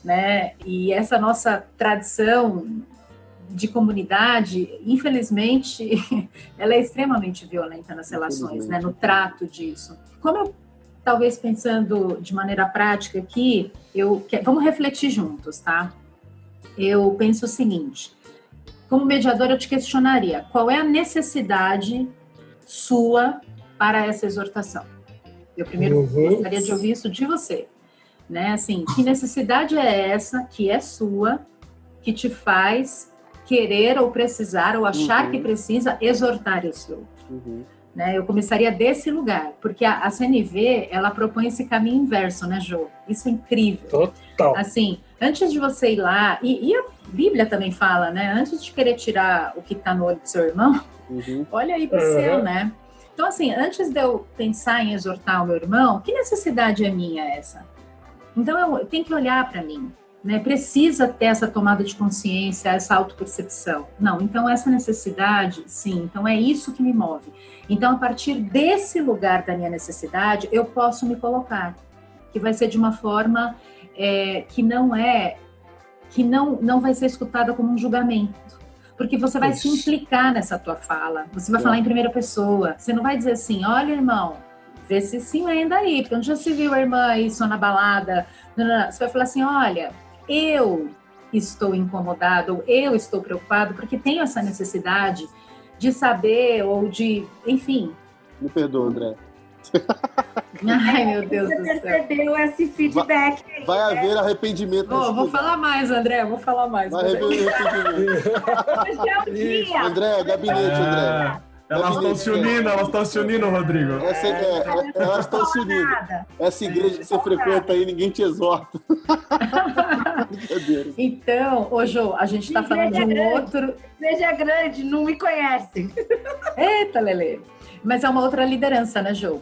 né? E essa nossa tradição de comunidade, infelizmente, ela é extremamente violenta nas relações, né? No trato disso. Como eu, talvez pensando de maneira prática aqui, vamos refletir juntos, tá? Eu penso o seguinte, como mediadora eu te questionaria, qual é a necessidade sua para essa exortação? Eu primeiro gostaria de ouvir isso de você, né? Assim, que necessidade é essa que é sua, que te faz querer ou precisar ou achar que precisa exortar esse outro? Né? Eu começaria desse lugar, porque a CNV, ela propõe esse caminho inverso, né, Jô? Isso é incrível. Total. Assim, antes de você ir lá, e a Bíblia também fala, né? Antes de querer tirar o que está no olho do seu irmão, olha aí para o seu, né? Então, assim, antes de eu pensar em exortar o meu irmão, que necessidade é minha essa? Então, eu tenho que olhar para mim, né? Precisa ter essa tomada de consciência, essa autopercepção. Não, então essa necessidade, sim, então é isso que me move. Então, a partir desse lugar da minha necessidade, eu posso me colocar, que vai ser de uma forma que não vai ser escutada como um julgamento. Porque você vai se implicar nessa tua fala. Você vai falar em primeira pessoa. Você não vai dizer assim, olha, irmão, vê se se lenda aí, porque onde já se viu a irmã aí só na balada? Não. Você vai falar assim, olha, eu estou incomodado, ou eu estou preocupado, porque tenho essa necessidade de saber, ou de, enfim. Me perdoa, André. Ai, meu Deus do céu. Você percebeu esse feedback aí, vai haver arrependimento. Vou falar mais, André, vou falar mais. Vai haver arrependimento. Hoje é o dia. André, gabinete, André. Elas estão se unindo, Rodrigo. Elas estão se unindo. Essa igreja que você frequenta aí, ninguém te exorta. Então, ô Jô, a gente está falando de um outro... Igreja grande, não me conhece. Eita, Lelê. Mas é uma outra liderança, né, Jô?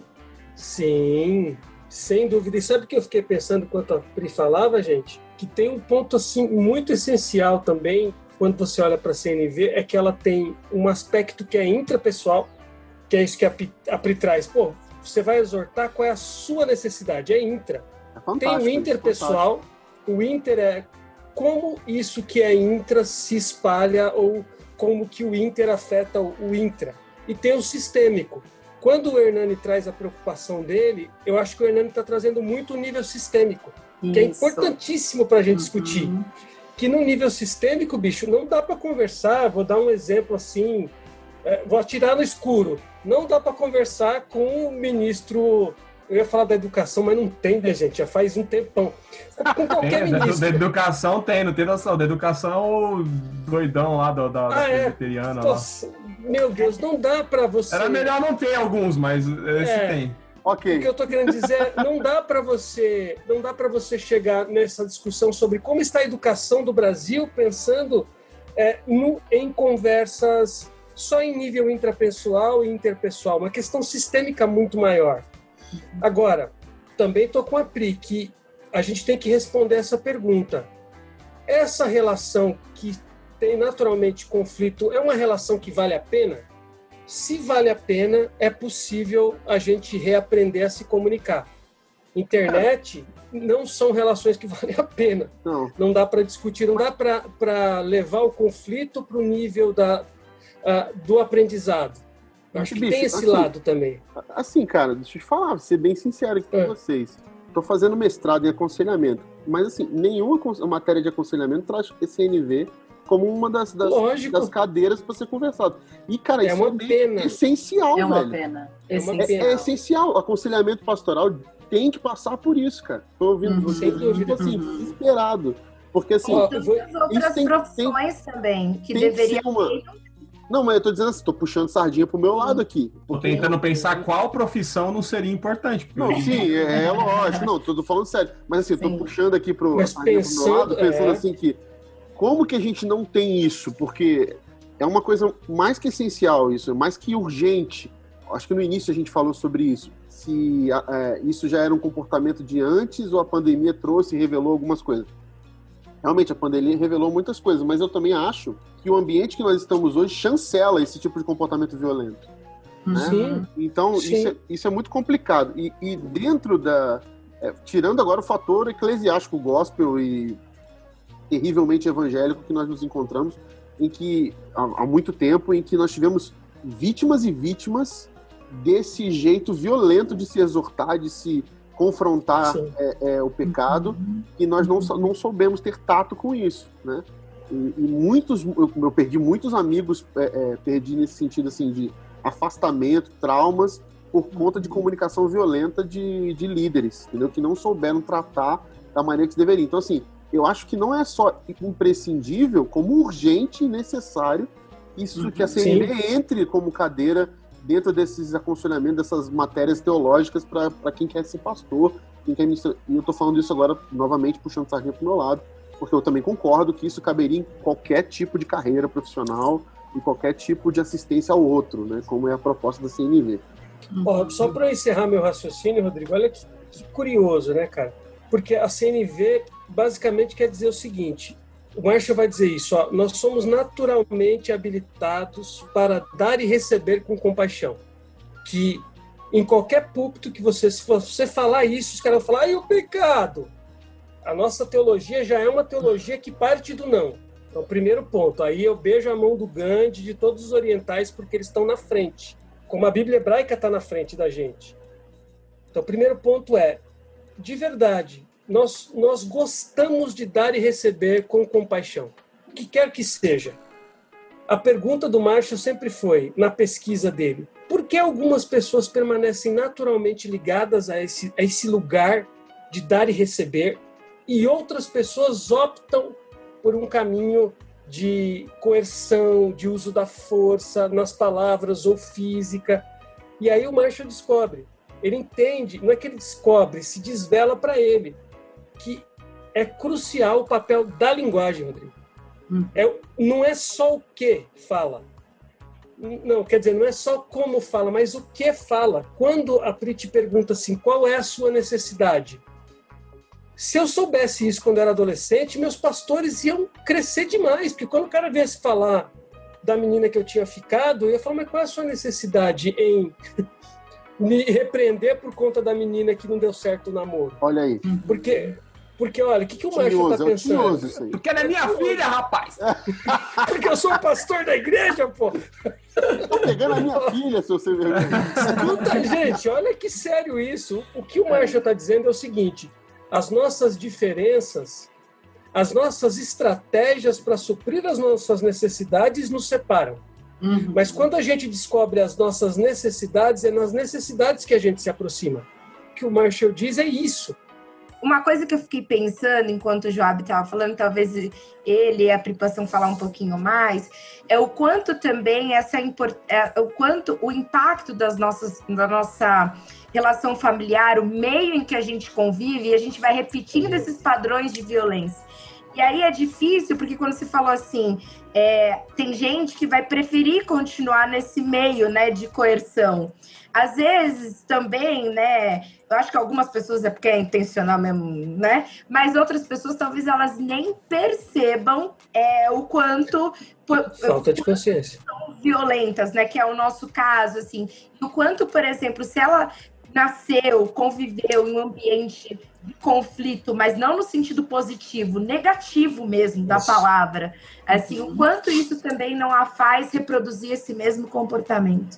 Sim, sem dúvida. E sabe o que eu fiquei pensando enquanto a Pri falava, gente? Que tem um ponto assim muito essencial também, quando você olha para a CNV, é que ela tem um aspecto que é intrapessoal, que é isso que a Pri traz. Pô, você vai exortar, qual é a sua necessidade? É intra. Tem o interpessoal, o inter é como isso que é intra se espalha ou como que o inter afeta o intra. E tem o sistêmico. Quando o Hernani traz a preocupação dele, eu acho que o Hernani está trazendo muito o nível sistêmico, que é importantíssimo para a gente discutir. Que no nível sistêmico, bicho, não dá para conversar. Vou dar um exemplo assim, vou atirar no escuro. Não dá para conversar com o ministro... Eu ia falar da educação, mas não tem, né, gente? Já faz um tempão. Com qualquer ministro. Da educação tem, não tem noção. Da educação, o doidão lá da presbiteriana. Meu Deus, não dá para você... Era melhor não ter alguns, mas esse tem. Okay. O que eu estou querendo dizer é, não dá para você chegar nessa discussão sobre como está a educação do Brasil pensando em conversas só em nível intrapessoal e interpessoal, uma questão sistêmica muito maior. Agora, também estou com a Pri, que a gente tem que responder essa pergunta. Essa relação que tem naturalmente conflito é uma relação que vale a pena? Se vale a pena, é possível a gente reaprender a se comunicar. Internet não são relações que valem a pena. Não dá para discutir, não dá para levar o conflito para o nível do aprendizado. Eu acho que tem esse lado também. Assim, cara, deixa eu te falar, vou ser bem sincero aqui com vocês. Estou fazendo mestrado em aconselhamento, mas assim, nenhuma matéria de aconselhamento traz CNV como uma das cadeiras para ser conversado. E, cara, isso é essencial, velho. É uma pena. É essencial. Aconselhamento pastoral tem que passar por isso, cara. Tô ouvindo você, assim, desesperado. Porque, assim... outras profissões também, que deveriam ter... Não, mas eu tô dizendo assim, tô puxando sardinha pro meu lado aqui. Tô tentando pensar qual profissão não seria importante. Não, sim, é lógico. Não, tô falando sério. Mas assim, tô puxando aqui pro meu lado, pensando assim que como que a gente não tem isso? Porque é uma coisa mais que essencial isso, mais que urgente. Acho que no início a gente falou sobre isso. Se isso já era um comportamento de antes ou a pandemia trouxe e revelou algumas coisas. Realmente, a pandemia revelou muitas coisas, mas eu também acho que o ambiente que nós estamos hoje chancela esse tipo de comportamento violento. Né? Sim. Então, sim. Isso é muito complicado. E dentro tirando agora o fator eclesiástico, gospel e terrivelmente evangélico que nós nos encontramos, em que há muito tempo, em que nós tivemos vítimas e vítimas desse jeito violento de se exortar, de se confrontar o pecado, e nós não soubemos ter tato com isso, né? E muitos, eu perdi muitos amigos, perdi nesse sentido assim de afastamento, traumas, por conta de comunicação violenta de líderes, entendeu? Que não souberam tratar da maneira que se deveria. Então, assim, eu acho que não é só imprescindível, como urgente e necessário isso, que a CNV entre como cadeira dentro desses aconselhamentos, dessas matérias teológicas para quem quer ser pastor, quem quer ministrar. E eu estou falando isso agora, novamente, puxando sardinha para o meu lado, porque eu também concordo que isso caberia em qualquer tipo de carreira profissional e qualquer tipo de assistência ao outro, né? Como é a proposta da CNV. Só para encerrar meu raciocínio, Rodrigo, olha que curioso, né, cara? Porque a CNV basicamente quer dizer o seguinte: o Marshall vai dizer isso, ó, nós somos naturalmente habilitados para dar e receber com compaixão. Que em qualquer púlpito que se você falar isso, os caras vão falar, e o pecado? A nossa teologia já é uma teologia que parte do não. Então, primeiro ponto, aí eu beijo a mão do Gandhi, de todos os orientais, porque eles estão na frente, como a Bíblia hebraica está na frente da gente. Então, o primeiro ponto é, de verdade, nós gostamos de dar e receber com compaixão, o que quer que seja. A pergunta do Marshall sempre foi, na pesquisa dele, por que algumas pessoas permanecem naturalmente ligadas a esse lugar de dar e receber e outras pessoas optam por um caminho de coerção, de uso da força nas palavras ou física? E aí o Marshall descobre, ele entende, não é que ele descobre, se desvela para ele, que é crucial o papel da linguagem, Rodrigo. Não é só o que fala. Não, quer dizer, não é só como fala, mas o que fala. Quando a Pri te pergunta assim, qual é a sua necessidade? Se eu soubesse isso quando eu era adolescente, meus pastores iam crescer demais, porque quando o cara viesse falar da menina que eu tinha ficado, eu ia falar, mas qual é a sua necessidade em me repreender por conta da menina que não deu certo o namoro? Olha aí. Porque olha, o que o Marshall está pensando? Isso aí. Porque ela é minha filha, rapaz! Porque eu sou o pastor da igreja, pô! Tô pegando a minha filha, seu vergonha. Escuta, gente, olha que sério isso. O que o Marshall está dizendo é o seguinte, as nossas diferenças, as nossas estratégias para suprir as nossas necessidades nos separam. Mas quando a gente descobre as nossas necessidades, é nas necessidades que a gente se aproxima. O que o Marshall diz é isso. Uma coisa que eu fiquei pensando enquanto o Joab estava falando, talvez ele e a Pri possam falar um pouquinho mais, é o quanto também o quanto o impacto da nossa relação familiar, o meio em que a gente convive, e a gente vai repetindo esses padrões de violência. E aí é difícil, porque quando você falou assim, tem gente que vai preferir continuar nesse meio, né, de coerção. Às vezes também, né, eu acho que algumas pessoas é porque é intencional mesmo, né, mas outras pessoas talvez elas nem percebam o quanto... Falta de consciência. São violentas, né, que é o nosso caso, assim. O quanto, por exemplo, se ela nasceu, conviveu em um ambiente de conflito, mas não no sentido positivo, negativo mesmo da palavra. Assim, o quanto isso também não a faz reproduzir esse mesmo comportamento.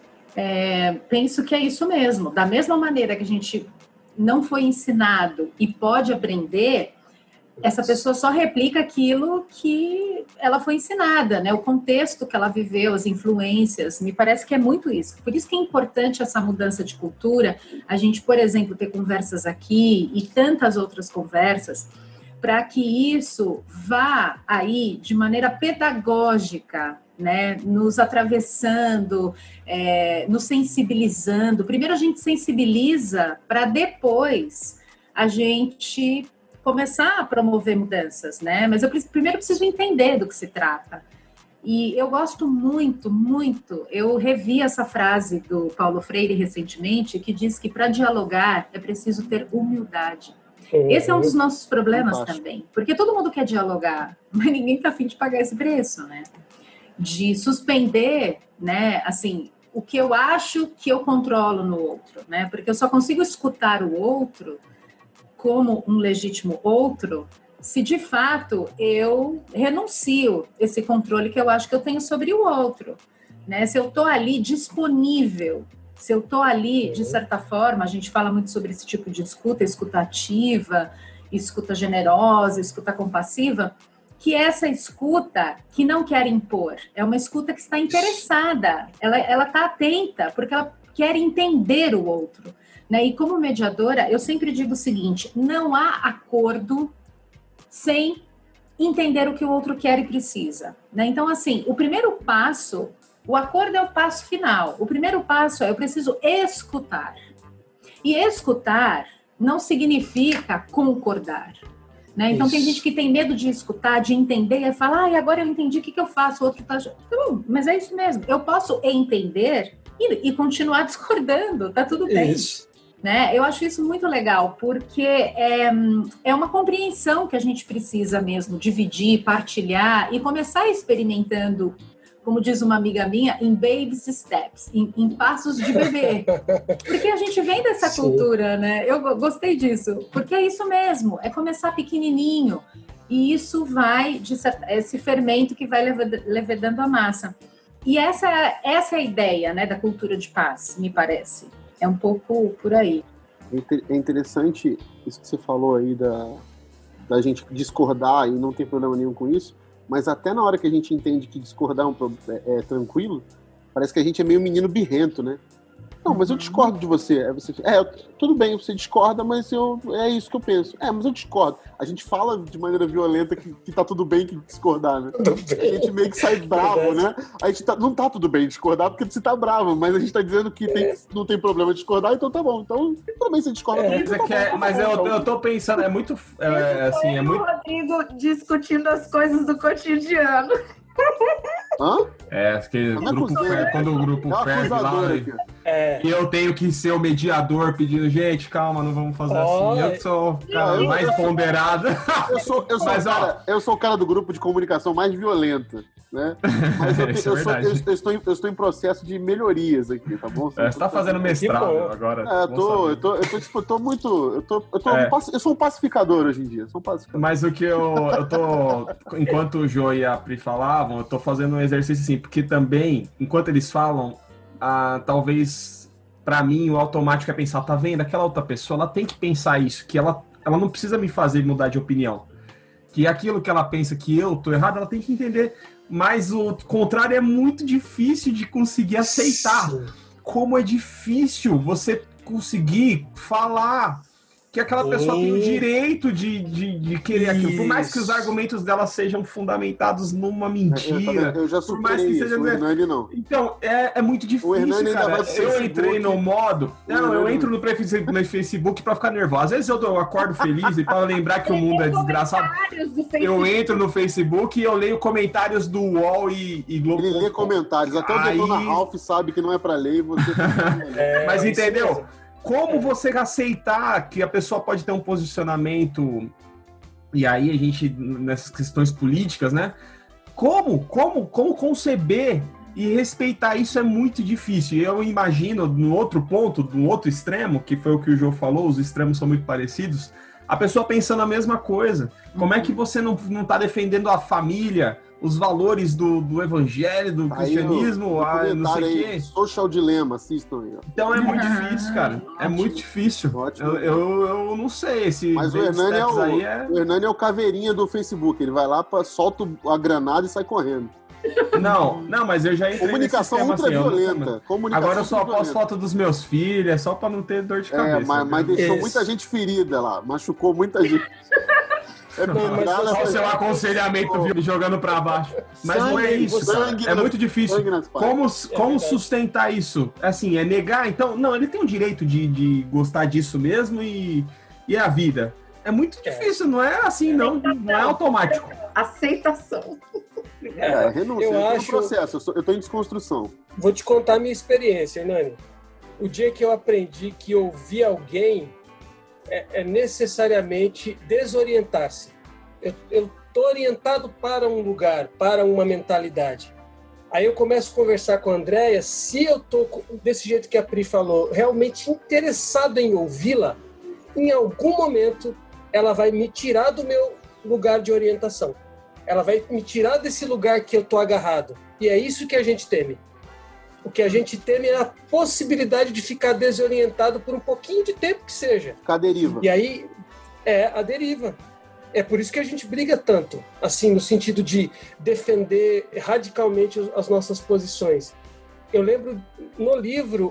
Penso que é isso mesmo. Da mesma maneira que a gente não foi ensinado e pode aprender, essa pessoa só replica aquilo que ela foi ensinada, né? O contexto que ela viveu, as influências, me parece que é muito isso. Por isso que é importante essa mudança de cultura, a gente, por exemplo, ter conversas aqui e tantas outras conversas, para que isso vá aí de maneira pedagógica, né? Nos atravessando, nos sensibilizando. Primeiro a gente sensibiliza para depois a gente começar a promover mudanças, né? Mas eu primeiro preciso entender do que se trata. E eu gosto muito, muito, eu revi essa frase do Paulo Freire recentemente, que diz que para dialogar é preciso ter humildade. Esse é um dos nossos problemas também, porque todo mundo quer dialogar, mas ninguém está a fim de pagar esse preço, né? De suspender, né, assim, o que eu acho que eu controlo no outro, né? Porque eu só consigo escutar o outro como um legítimo outro se de fato eu renuncio esse controle que eu acho que eu tenho sobre o outro, né? Se eu estou ali disponível, se eu estou ali, de certa forma, a gente fala muito sobre esse tipo de escuta ativa, escuta generosa, escuta compassiva, que essa escuta que não quer impor, é uma escuta que está interessada, ela está atenta, porque ela quer entender o outro, né? E como mediadora, eu sempre digo o seguinte, não há acordo sem entender o que o outro quer e precisa, né? Então, assim, o primeiro passo, o acordo é o passo final. O primeiro passo é eu preciso escutar. E escutar não significa concordar, né? Então, tem gente que tem medo de escutar, de entender, e fala, agora eu entendi, o que eu faço? O outro tá... Então, mas é isso mesmo. Eu posso entender e continuar discordando, tá tudo bem. Isso. Né? Eu acho isso muito legal, porque é uma compreensão que a gente precisa mesmo dividir, partilhar e começar experimentando, como diz uma amiga minha, em baby steps, em passos de bebê. Porque a gente vem dessa cultura, né? Eu gostei disso, porque é isso mesmo, é começar pequenininho e isso vai, esse fermento que vai levedando a massa. E essa é a ideia, né, da cultura de paz, me parece. É um pouco por aí. É interessante isso que você falou aí da gente discordar e não ter problema nenhum com isso, mas até na hora que a gente entende que discordar é tranquilo, parece que a gente é meio menino birrento, né? Não, mas eu discordo de você. Aí você tudo bem, você discorda, mas é isso que eu penso. Mas eu discordo. A gente fala de maneira violenta que tá tudo bem que discordar, né? A gente meio que sai bravo, né? A gente não tá tudo bem discordar porque você tá bravo, mas a gente tá dizendo que não tem problema discordar, então tá bom. Então, tudo bem você discorda. Mas eu tô pensando, é muito... assim, é muito... O Rodrigo discutindo as coisas do cotidiano. Hã? Quando o grupo ferve lá, e eu tenho que ser o mediador pedindo, gente, calma, não vamos fazer assim. Eu sou o cara mais ponderado. Eu sou o cara do grupo de comunicação mais violenta, né? Mas eu estou em processo de melhorias aqui, tá bom? Você tá fazendo mestrado agora. Eu sou um pacificador hoje em dia. Mas o que eu tô... Enquanto o Jô e a Pri falavam, eu tô fazendo um exercício assim, porque também, enquanto eles falam, talvez, pra mim, o automático é pensar, tá vendo? Aquela outra pessoa, ela tem que pensar isso, que ela não precisa me fazer mudar de opinião. Que aquilo que ela pensa que eu tô errado, ela tem que entender. Mas o contrário é muito difícil de conseguir aceitar. Como é difícil você conseguir falar que aquela pessoa tem o direito de querer aquilo. Por mais que os argumentos dela sejam fundamentados numa mentira. Eu já superei isso, o Hernani não. Então, é muito difícil, cara. Eu entrei no modo... eu entro no Facebook pra ficar nervoso. Às vezes eu acordo feliz e para lembrar que o mundo é desgraçado. Eu entro no Facebook e eu leio comentários do UOL e Globo. Ele lê comentários. Até o Detona Ralph sabe que não é pra ler e você... Mas entendeu? Como você aceitar que a pessoa pode ter um posicionamento, e aí a gente, nessas questões políticas, né? Como conceber e respeitar isso é muito difícil. Eu imagino, no outro ponto, no outro extremo, que foi o que o Jô falou, os extremos são muito parecidos, a pessoa pensando a mesma coisa. Como é que você não tá defendendo a família, os valores do evangelho, do cristianismo, não sei o quê? Social Dilemma, assistam aí. Então é muito difícil, cara. É muito difícil. Eu não sei se... Mas o Hernani o Hernani é o caveirinha do Facebook. Ele vai lá, solta a granada e sai correndo. Não, mas eu já entrei Comunicação ultraviolenta. Agora eu só posto foto dos meus filhos, é só pra não ter dor de cabeça. Mas deixou muita gente ferida lá. Machucou muita gente. Só o seu aconselhamento jogando pra baixo. Mas não é isso, é muito difícil. Como sustentar isso? Assim, é negar? Então, não, ele tem o direito de gostar disso mesmo e é a vida. É muito difícil, não é assim, não é automático. Aceitação. Renúncia, eu acho... processo, eu tô em desconstrução. Vou te contar a minha experiência, Hernani. O dia que eu aprendi que ouvir alguém é necessariamente desorientar-se. Eu tô orientado para um lugar, para uma mentalidade. Aí eu começo a conversar com a Andréia, se eu tô desse jeito que a Pri falou, realmente interessado em ouvi-la, em algum momento ela vai me tirar do lugar de orientação. Ela vai me tirar desse lugar que eu estou agarrado. E é isso que a gente teme. O que a gente teme é a possibilidade de ficar desorientado por um pouquinho de tempo que seja. Ficar à deriva. E aí é a deriva. É por isso que a gente briga tanto, assim, no sentido de defender radicalmente as nossas posições. Eu lembro, no livro,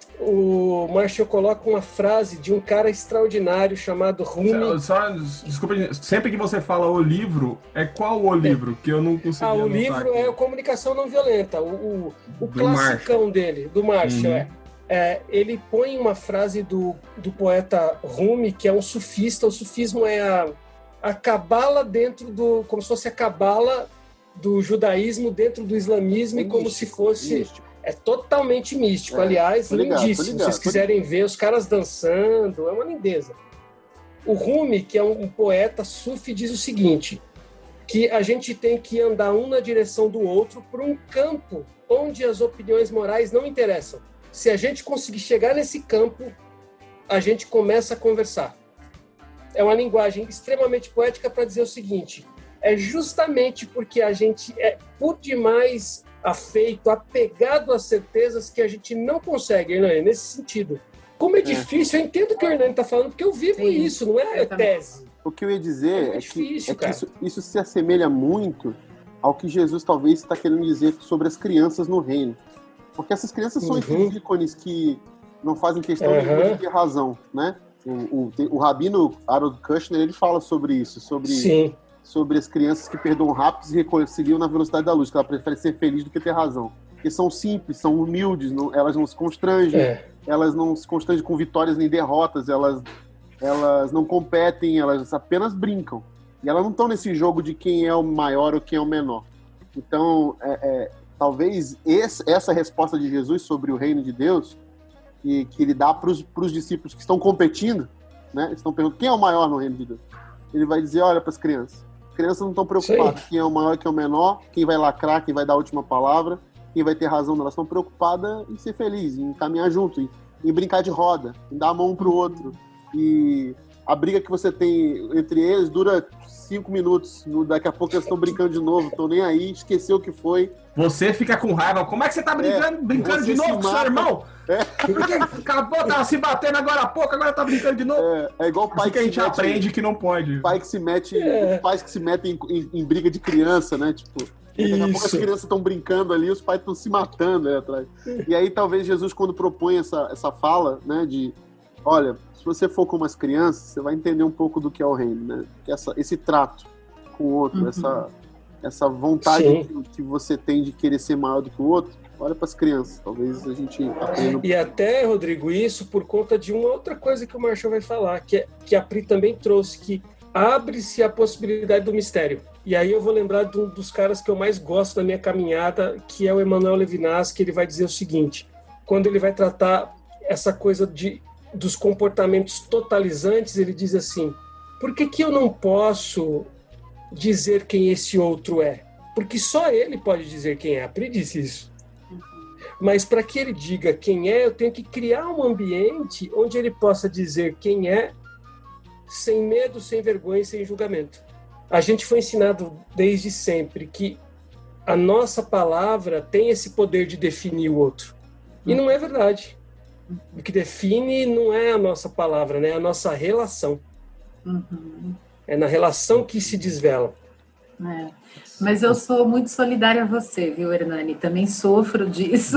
o Marshall coloca uma frase de um cara extraordinário chamado Rumi. Desculpa, sempre que você fala o livro, qual o livro? Que eu não consegui o livro aqui. É a Comunicação Não Violenta, o classicão dele, do Marshall. Ele põe uma frase do poeta Rumi, que é um sufista. O sufismo é a cabala dentro do... como se fosse a cabala do judaísmo dentro do islamismo, e como se fosse... Místico. É totalmente místico, aliás, lindíssimo. Se vocês quiserem ver os caras dançando, é uma lindeza. O Rumi, que é um poeta sufi, diz o seguinte, que a gente tem que andar um na direção do outro por um campo onde as opiniões morais não interessam. Se a gente conseguir chegar nesse campo, a gente começa a conversar. É uma linguagem extremamente poética para dizer o seguinte, é justamente porque a gente é por demais afeito, apegado às certezas que a gente não consegue, Hernani, nesse sentido. Como é difícil, eu entendo o que o Hernani está falando, porque eu vivo isso, não é tese. O que eu ia dizer que isso se assemelha muito ao que Jesus talvez está querendo dizer sobre as crianças no reino. Porque essas crianças são esses ícones que não fazem questão de ter razão, né? O rabino Harold Kushner, ele fala sobre isso, sobre as crianças que perdoam rápido e reconciliam na velocidade da luz, que ela prefere ser feliz do que ter razão. Porque são simples, são humildes, elas não se constrangem, elas não se constrangem com vitórias nem derrotas, elas não competem, elas apenas brincam. E elas não estão nesse jogo de quem é o maior ou quem é o menor. Então, talvez essa resposta de Jesus sobre o reino de Deus, que ele dá para os discípulos que estão competindo, né? Eles estão perguntando quem é o maior no reino de Deus. Ele vai dizer, olha para as crianças. As crianças não estão preocupadas quem é o maior, quem é o menor, quem vai lacrar, quem vai dar a última palavra, quem vai ter razão. Elas estão preocupadas em ser felizes, em caminhar junto, em brincar de roda, em dar a mão um pro outro. E a briga que você tem entre eles dura 5 minutos. Daqui a pouco eles estão brincando de novo, estão nem aí, esqueceu o que foi. Você fica com raiva. Como é que você tá brincando de novo com seu irmão? Porque acabou, tava se batendo agora há pouco, agora tá brincando de novo. É igual o pai que a gente aprende que não pode. Pai que se mete, pais que se metem em briga de criança, né? Tipo, daqui a pouco as crianças estão brincando ali, os pais estão se matando aí atrás. E aí talvez Jesus, quando propõe essa fala, né, de olha, se você for como as crianças, você vai entender um pouco do que é o reino, né? Esse trato com o outro, essa vontade que você tem de querer ser maior do que o outro, olha para as crianças, talvez a gente aprenda. E até, Rodrigo, isso por conta de uma outra coisa que o Marshall vai falar, que a Pri também trouxe, que abre-se a possibilidade do mistério. E aí eu vou lembrar de um dos caras que eu mais gosto da minha caminhada, que é o Emmanuel Levinas, que ele vai dizer o seguinte, quando ele vai tratar essa coisa dos comportamentos totalizantes, ele diz assim, por que eu não posso dizer quem esse outro é? Porque só ele pode dizer quem é. A Pri disse isso. Mas para que ele diga quem é, eu tenho que criar um ambiente onde ele possa dizer quem é sem medo, sem vergonha, sem julgamento. A gente foi ensinado desde sempre que a nossa palavra tem esse poder de definir o outro. E não é verdade. O que define não é a nossa palavra, né? É a nossa relação. É na relação que se desvela. Mas eu sou muito solidária a você, viu, Hernani? Também sofro disso.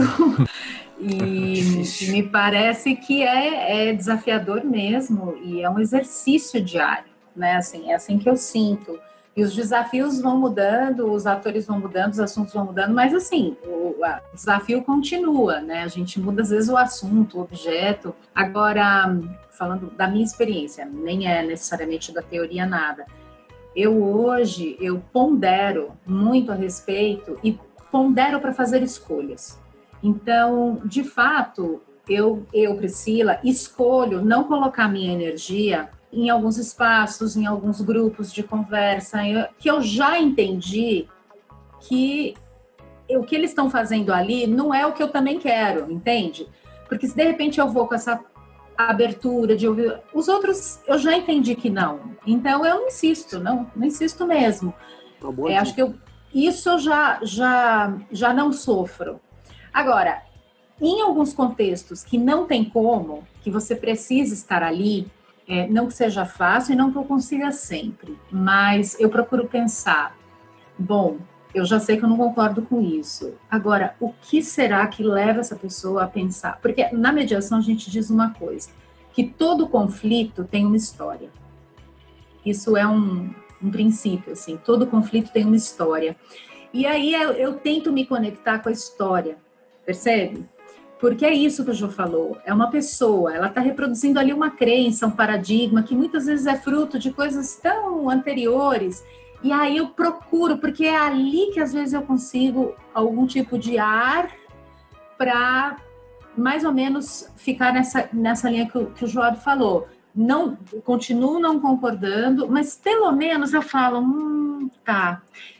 E me parece que é desafiador mesmo e é um exercício diário, né? Assim, é assim que eu sinto. E os desafios vão mudando, os atores vão mudando, os assuntos vão mudando, mas assim, o desafio continua, né? A gente muda às vezes o assunto, o objeto. Agora, falando da minha experiência, nem é necessariamente da teoria nada. Hoje, eu pondero muito a respeito e pondero para fazer escolhas. Então, de fato, eu, Priscila, escolho não colocar minha energia em alguns espaços, em alguns grupos de conversa, que eu já entendi que o que eles estão fazendo ali não é o que eu também quero, entende? Porque se de repente eu vou com essa abertura de ouvir. Os outros eu já entendi que não. Então eu não insisto, não insisto mesmo. Acho que isso eu já não sofro. Agora, em alguns contextos que não tem como, que você precisa estar ali, não que seja fácil e não que eu consiga sempre, mas eu procuro pensar, bom, eu já sei que eu não concordo com isso. Agora, o que será que leva essa pessoa a pensar? Porque na mediação a gente diz uma coisa, que todo conflito tem uma história. Isso é um princípio, assim, todo conflito tem uma história. E aí eu tento me conectar com a história, percebe? Porque é isso que o Jô falou, é uma pessoa, ela está reproduzindo ali uma crença, um paradigma, que muitas vezes é fruto de coisas tão anteriores. E aí eu procuro, porque é ali que às vezes eu consigo algum tipo de ar para mais ou menos ficar nessa linha que o Joab falou. Não, continuo não concordando, mas pelo menos eu falo, tá.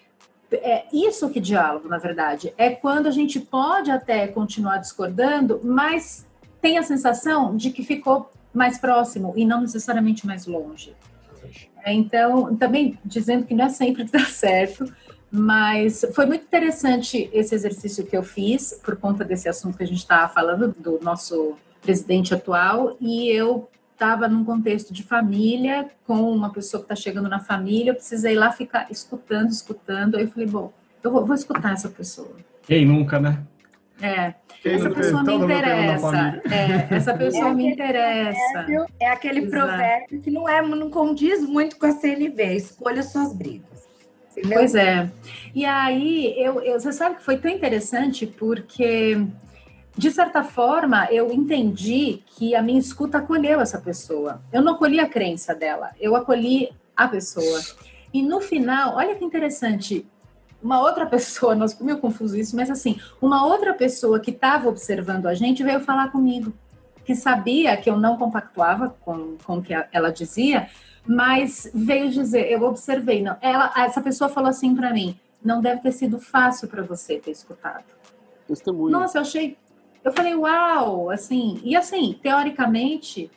Isso que diálogo, na verdade, é quando a gente pode até continuar discordando, mas tem a sensação de que ficou mais próximo e não necessariamente mais longe. Então, também dizendo que não é sempre que dá certo, mas foi muito interessante esse exercício que eu fiz, por conta desse assunto que a gente estava falando, do nosso presidente atual, e eu estava num contexto de família, com uma pessoa que está chegando na família, eu precisei lá ficar escutando, aí eu falei, bom, eu vou escutar essa pessoa. Quem nunca, né? Essa pessoa me interessa. Essa pessoa me interessa. É aquele provérbio que não condiz muito com a CNV. Escolha suas brigas. Entendeu? Pois é. E aí, você sabe que foi tão interessante porque, de certa forma, eu entendi que a minha escuta acolheu essa pessoa. Eu não acolhi a crença dela, eu acolhi a pessoa. E no final, olha que interessante, uma outra pessoa, nossa, ficou meio confuso isso, mas assim, uma outra pessoa que estava observando a gente veio falar comigo, que sabia que eu não compactuava com o que ela dizia, mas veio dizer, eu observei, não, essa pessoa falou assim para mim, não deve ter sido fácil para você ter escutado. Testemunho. Nossa, eu falei, uau, assim, e assim, teoricamente,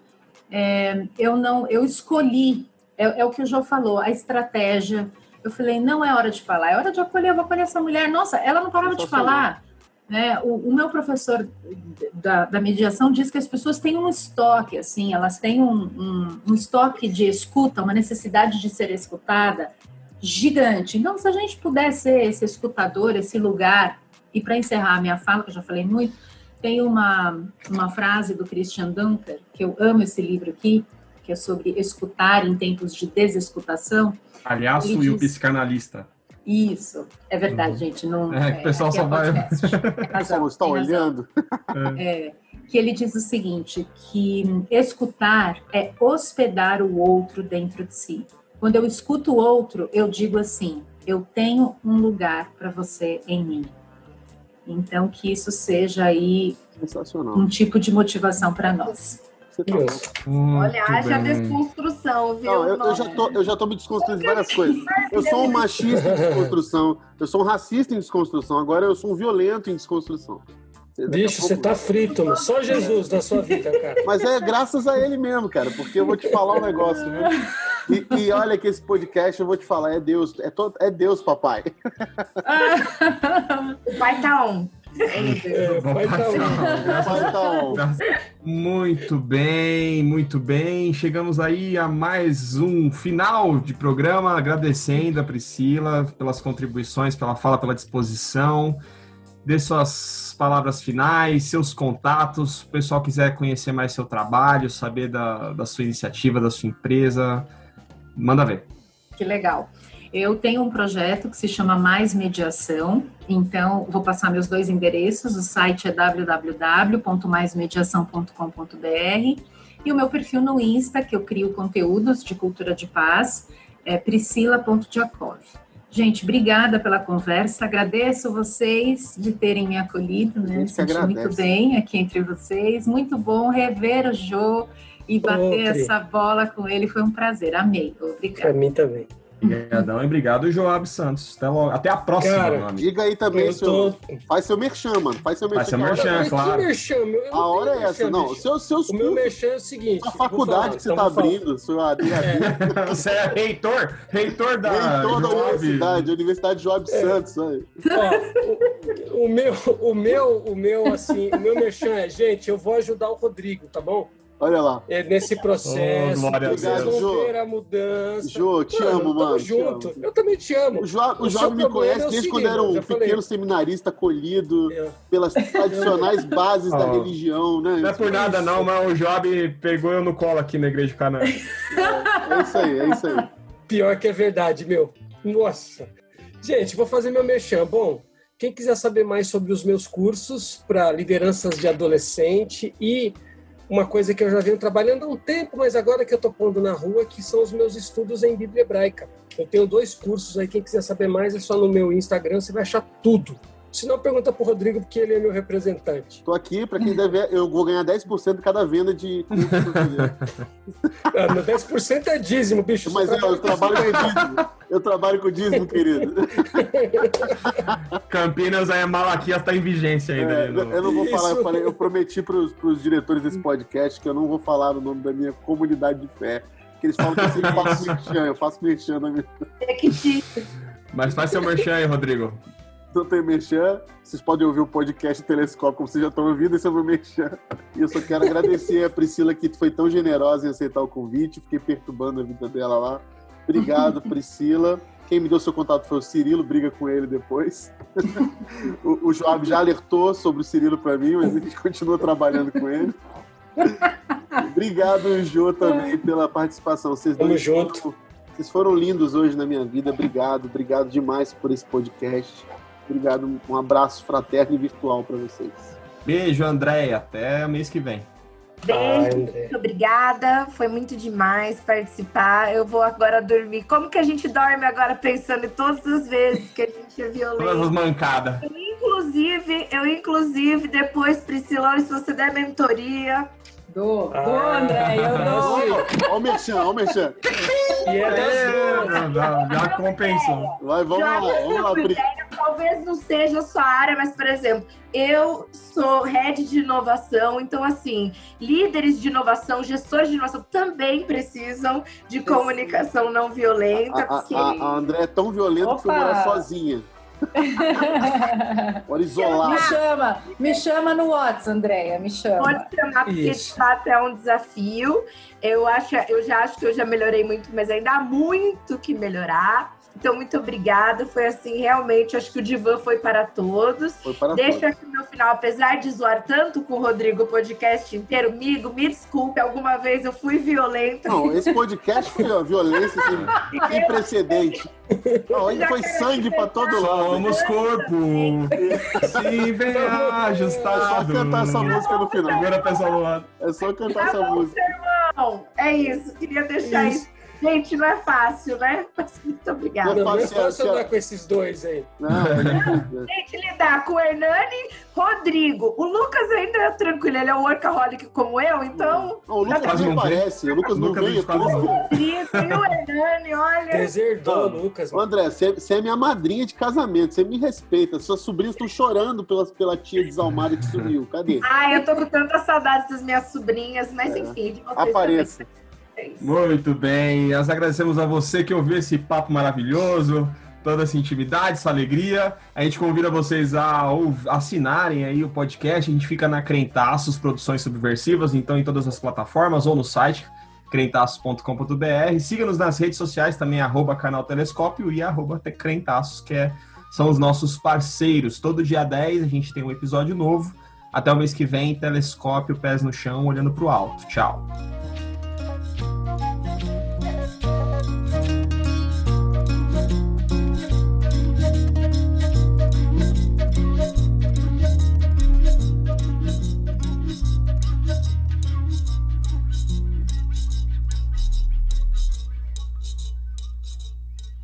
eu escolhi, é o que o Jô falou, a estratégia. Eu falei, não é hora de falar, é hora de acolher, eu vou acolher essa mulher. Nossa, ela não parava de falar. Né? O meu professor da mediação diz que as pessoas têm um estoque, assim, elas têm um estoque de escuta, uma necessidade de ser escutada gigante. Então, se a gente puder ser esse escutador, esse lugar, e para encerrar a minha fala, que eu já falei muito, tem uma frase do Christian Dunker, que eu amo esse livro aqui, que é sobre escutar em tempos de desescutação. Palhaço e o psicanalista. Isso, é verdade, gente. Não, o pessoal só vai... Você está olhando? Que ele diz o seguinte, que escutar é hospedar o outro dentro de si. Quando eu escuto o outro, eu digo assim, eu tenho um lugar para você em mim. Então, que isso seja aí um tipo de motivação para nós. Olha, haja desconstrução, viu? Não, eu já tô me desconstruindo de várias coisas. Eu sou um machista em desconstrução, eu sou um racista em desconstrução, agora eu sou um violento em desconstrução. Bicho, você tá frito, mano. Só Jesus na sua vida, cara. Mas é graças a ele mesmo, cara, porque eu vou te falar um negócio, viu? E olha que esse podcast, eu vou te falar, é Deus, é Deus, papai. O pai tá on. Muito bem, muito bem. Chegamos aí a mais um final de programa, agradecendo a Priscila pelas contribuições, pela fala, pela disposição. Dê suas palavras finais, seus contatos. Se o pessoal quiser conhecer mais seu trabalho, saber da sua iniciativa, da sua empresa, manda ver. Que legal. Eu tenho um projeto que se chama Mais Mediação, então vou passar meus dois endereços, o site é www.maismediação.com.br e o meu perfil no Insta, que eu crio conteúdos de cultura de paz, é priscila.diakov. Gente, obrigada pela conversa, agradeço vocês de terem me acolhido, né? Me senti muito bem aqui entre vocês, muito bom rever o Jô e bater essa bola com ele, foi um prazer, amei, obrigada. Para mim também. Obrigadão e obrigado, Joab Santos. Até logo. Até a próxima, Cara, meu amigo. Diga aí também, faz seu merchan, mano. Faz seu merchan. Claro. Que merchan? A hora é essa. Não, seus o meu merchan é o seguinte. a faculdade que você tá abrindo, seu AD. Você é reitor da Universidade Joab Santos. Aí. Ó, o meu merchan é, gente, eu vou ajudar o Rodrigo, tá bom? Olha lá. Nesse processo, Obrigado, vocês vão Jô. ver a mudança. Jô, te amo, mano. Tamo junto. Eu também te amo. O Joab me conhece desde quando era um pequeno seminarista colhido pelas tradicionais bases da religião, né? Não é por nada não, mas o Joab pegou eu no colo aqui na Igreja de Canaã. É isso aí. Pior que é verdade, meu. Nossa. Gente, vou fazer meu merchan. Bom, quem quiser saber mais sobre os meus cursos para lideranças de adolescente e uma coisa que eu já venho trabalhando há um tempo, mas agora que eu estou pondo na rua, que são os meus estudos em Bíblia Hebraica. Eu tenho 2 cursos aí, quem quiser saber mais é só no meu Instagram, você vai achar tudo. Se não, pergunta pro Rodrigo, porque ele é meu representante. Tô aqui, pra quem deve, eu vou ganhar 10% de cada venda de curso. 10% é dízimo, bicho. Mas eu trabalho com dízimo. Eu trabalho com dízimo, querido. Campinas, aí a Malaquias tá em vigência ainda. Eu não vou falar, eu prometi pros diretores desse podcast que eu não vou falar o nome da minha comunidade de fé. Que eles falam que eu sempre faço merchan, eu faço merchan na minha... Mas faz seu merchan aí, Rodrigo. Então tem merchan, vocês podem ouvir o podcast Telescópio como vocês já estão ouvindo, esse é o meu merchan. E eu só quero agradecer a Priscila que foi tão generosa em aceitar o convite, fiquei perturbando a vida dela lá. Obrigado, Priscila. Quem me deu seu contato foi o Cirilo, briga com ele depois. O Joab já alertou sobre o Cirilo para mim, mas a gente continua trabalhando com ele. Obrigado, Jô, também pela participação. Vocês foram lindos hoje na minha vida. Obrigado demais por esse podcast. Obrigado, um abraço fraterno e virtual para vocês. Beijo, Andréia. Até o mês que vem. Beijo, muito obrigada. Foi muito demais participar. Eu vou agora dormir. Como que a gente dorme agora pensando em todas as vezes que a gente é violento? Todas as mancadas. Eu, inclusive, depois, Priscila, se você der mentoria... Dou, André, eu dou. Ó o merchan. E é das duas. Já compensou. Vamos lá, Pri. Talvez não seja a sua área, mas, por exemplo, eu sou head de inovação, então, assim, líderes de inovação, gestores de inovação também precisam de comunicação não violenta. A André é tão violenta que foi morar sozinha. Bora isolar. Me chama no WhatsApp, Andréia, me chama. Pode chamar, porque de fato é um desafio. Eu já acho que eu já melhorei muito, mas ainda há muito que melhorar. Então, muito obrigada. Foi assim, realmente, acho que o divã foi para todos. Deixa aqui no final, apesar de zoar tanto com o Rodrigo o podcast inteiro, amigo, me desculpe, alguma vez eu fui violenta. Não, esse podcast foi uma violência assim, sem precedente. Não, ele foi sangue para todo lado. Somos corpo. Sim, bem ajustado. É só cantar essa música no final. Primeira pessoa do lado. É só cantar essa música. Irmão, é isso, queria deixar isso. Gente, não é fácil, né? Muito obrigada. Não é fácil andar com esses dois aí. Gente, lidar com o Hernani, Rodrigo. O Lucas ainda é tranquilo, ele é um workaholic como eu, então... Não, o Lucas não parece, o Lucas não veio. E o Hernani, olha... Deserdou, Lucas. André, você é minha madrinha de casamento, você me respeita. Suas sobrinhas estão chorando pela tia desalmada que sumiu. Cadê? Eu tô com tanta saudade das minhas sobrinhas, mas enfim, de vocês apareça. Também. Muito bem, nós agradecemos a você que ouviu esse papo maravilhoso, toda essa intimidade, essa alegria. A gente convida vocês a assinarem aí o podcast. A gente fica na Crentaços Produções Subversivas, então em todas as plataformas ou no site crentaços.com.br. Siga-nos nas redes sociais também, @canal Telescópio e @Crentaços, são os nossos parceiros. Todo dia 10 a gente tem um episódio novo. Até o mês que vem, Telescópio, pés no chão, olhando pro alto. Tchau.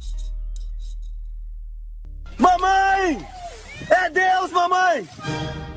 Mamãe! É Deus, mamãe!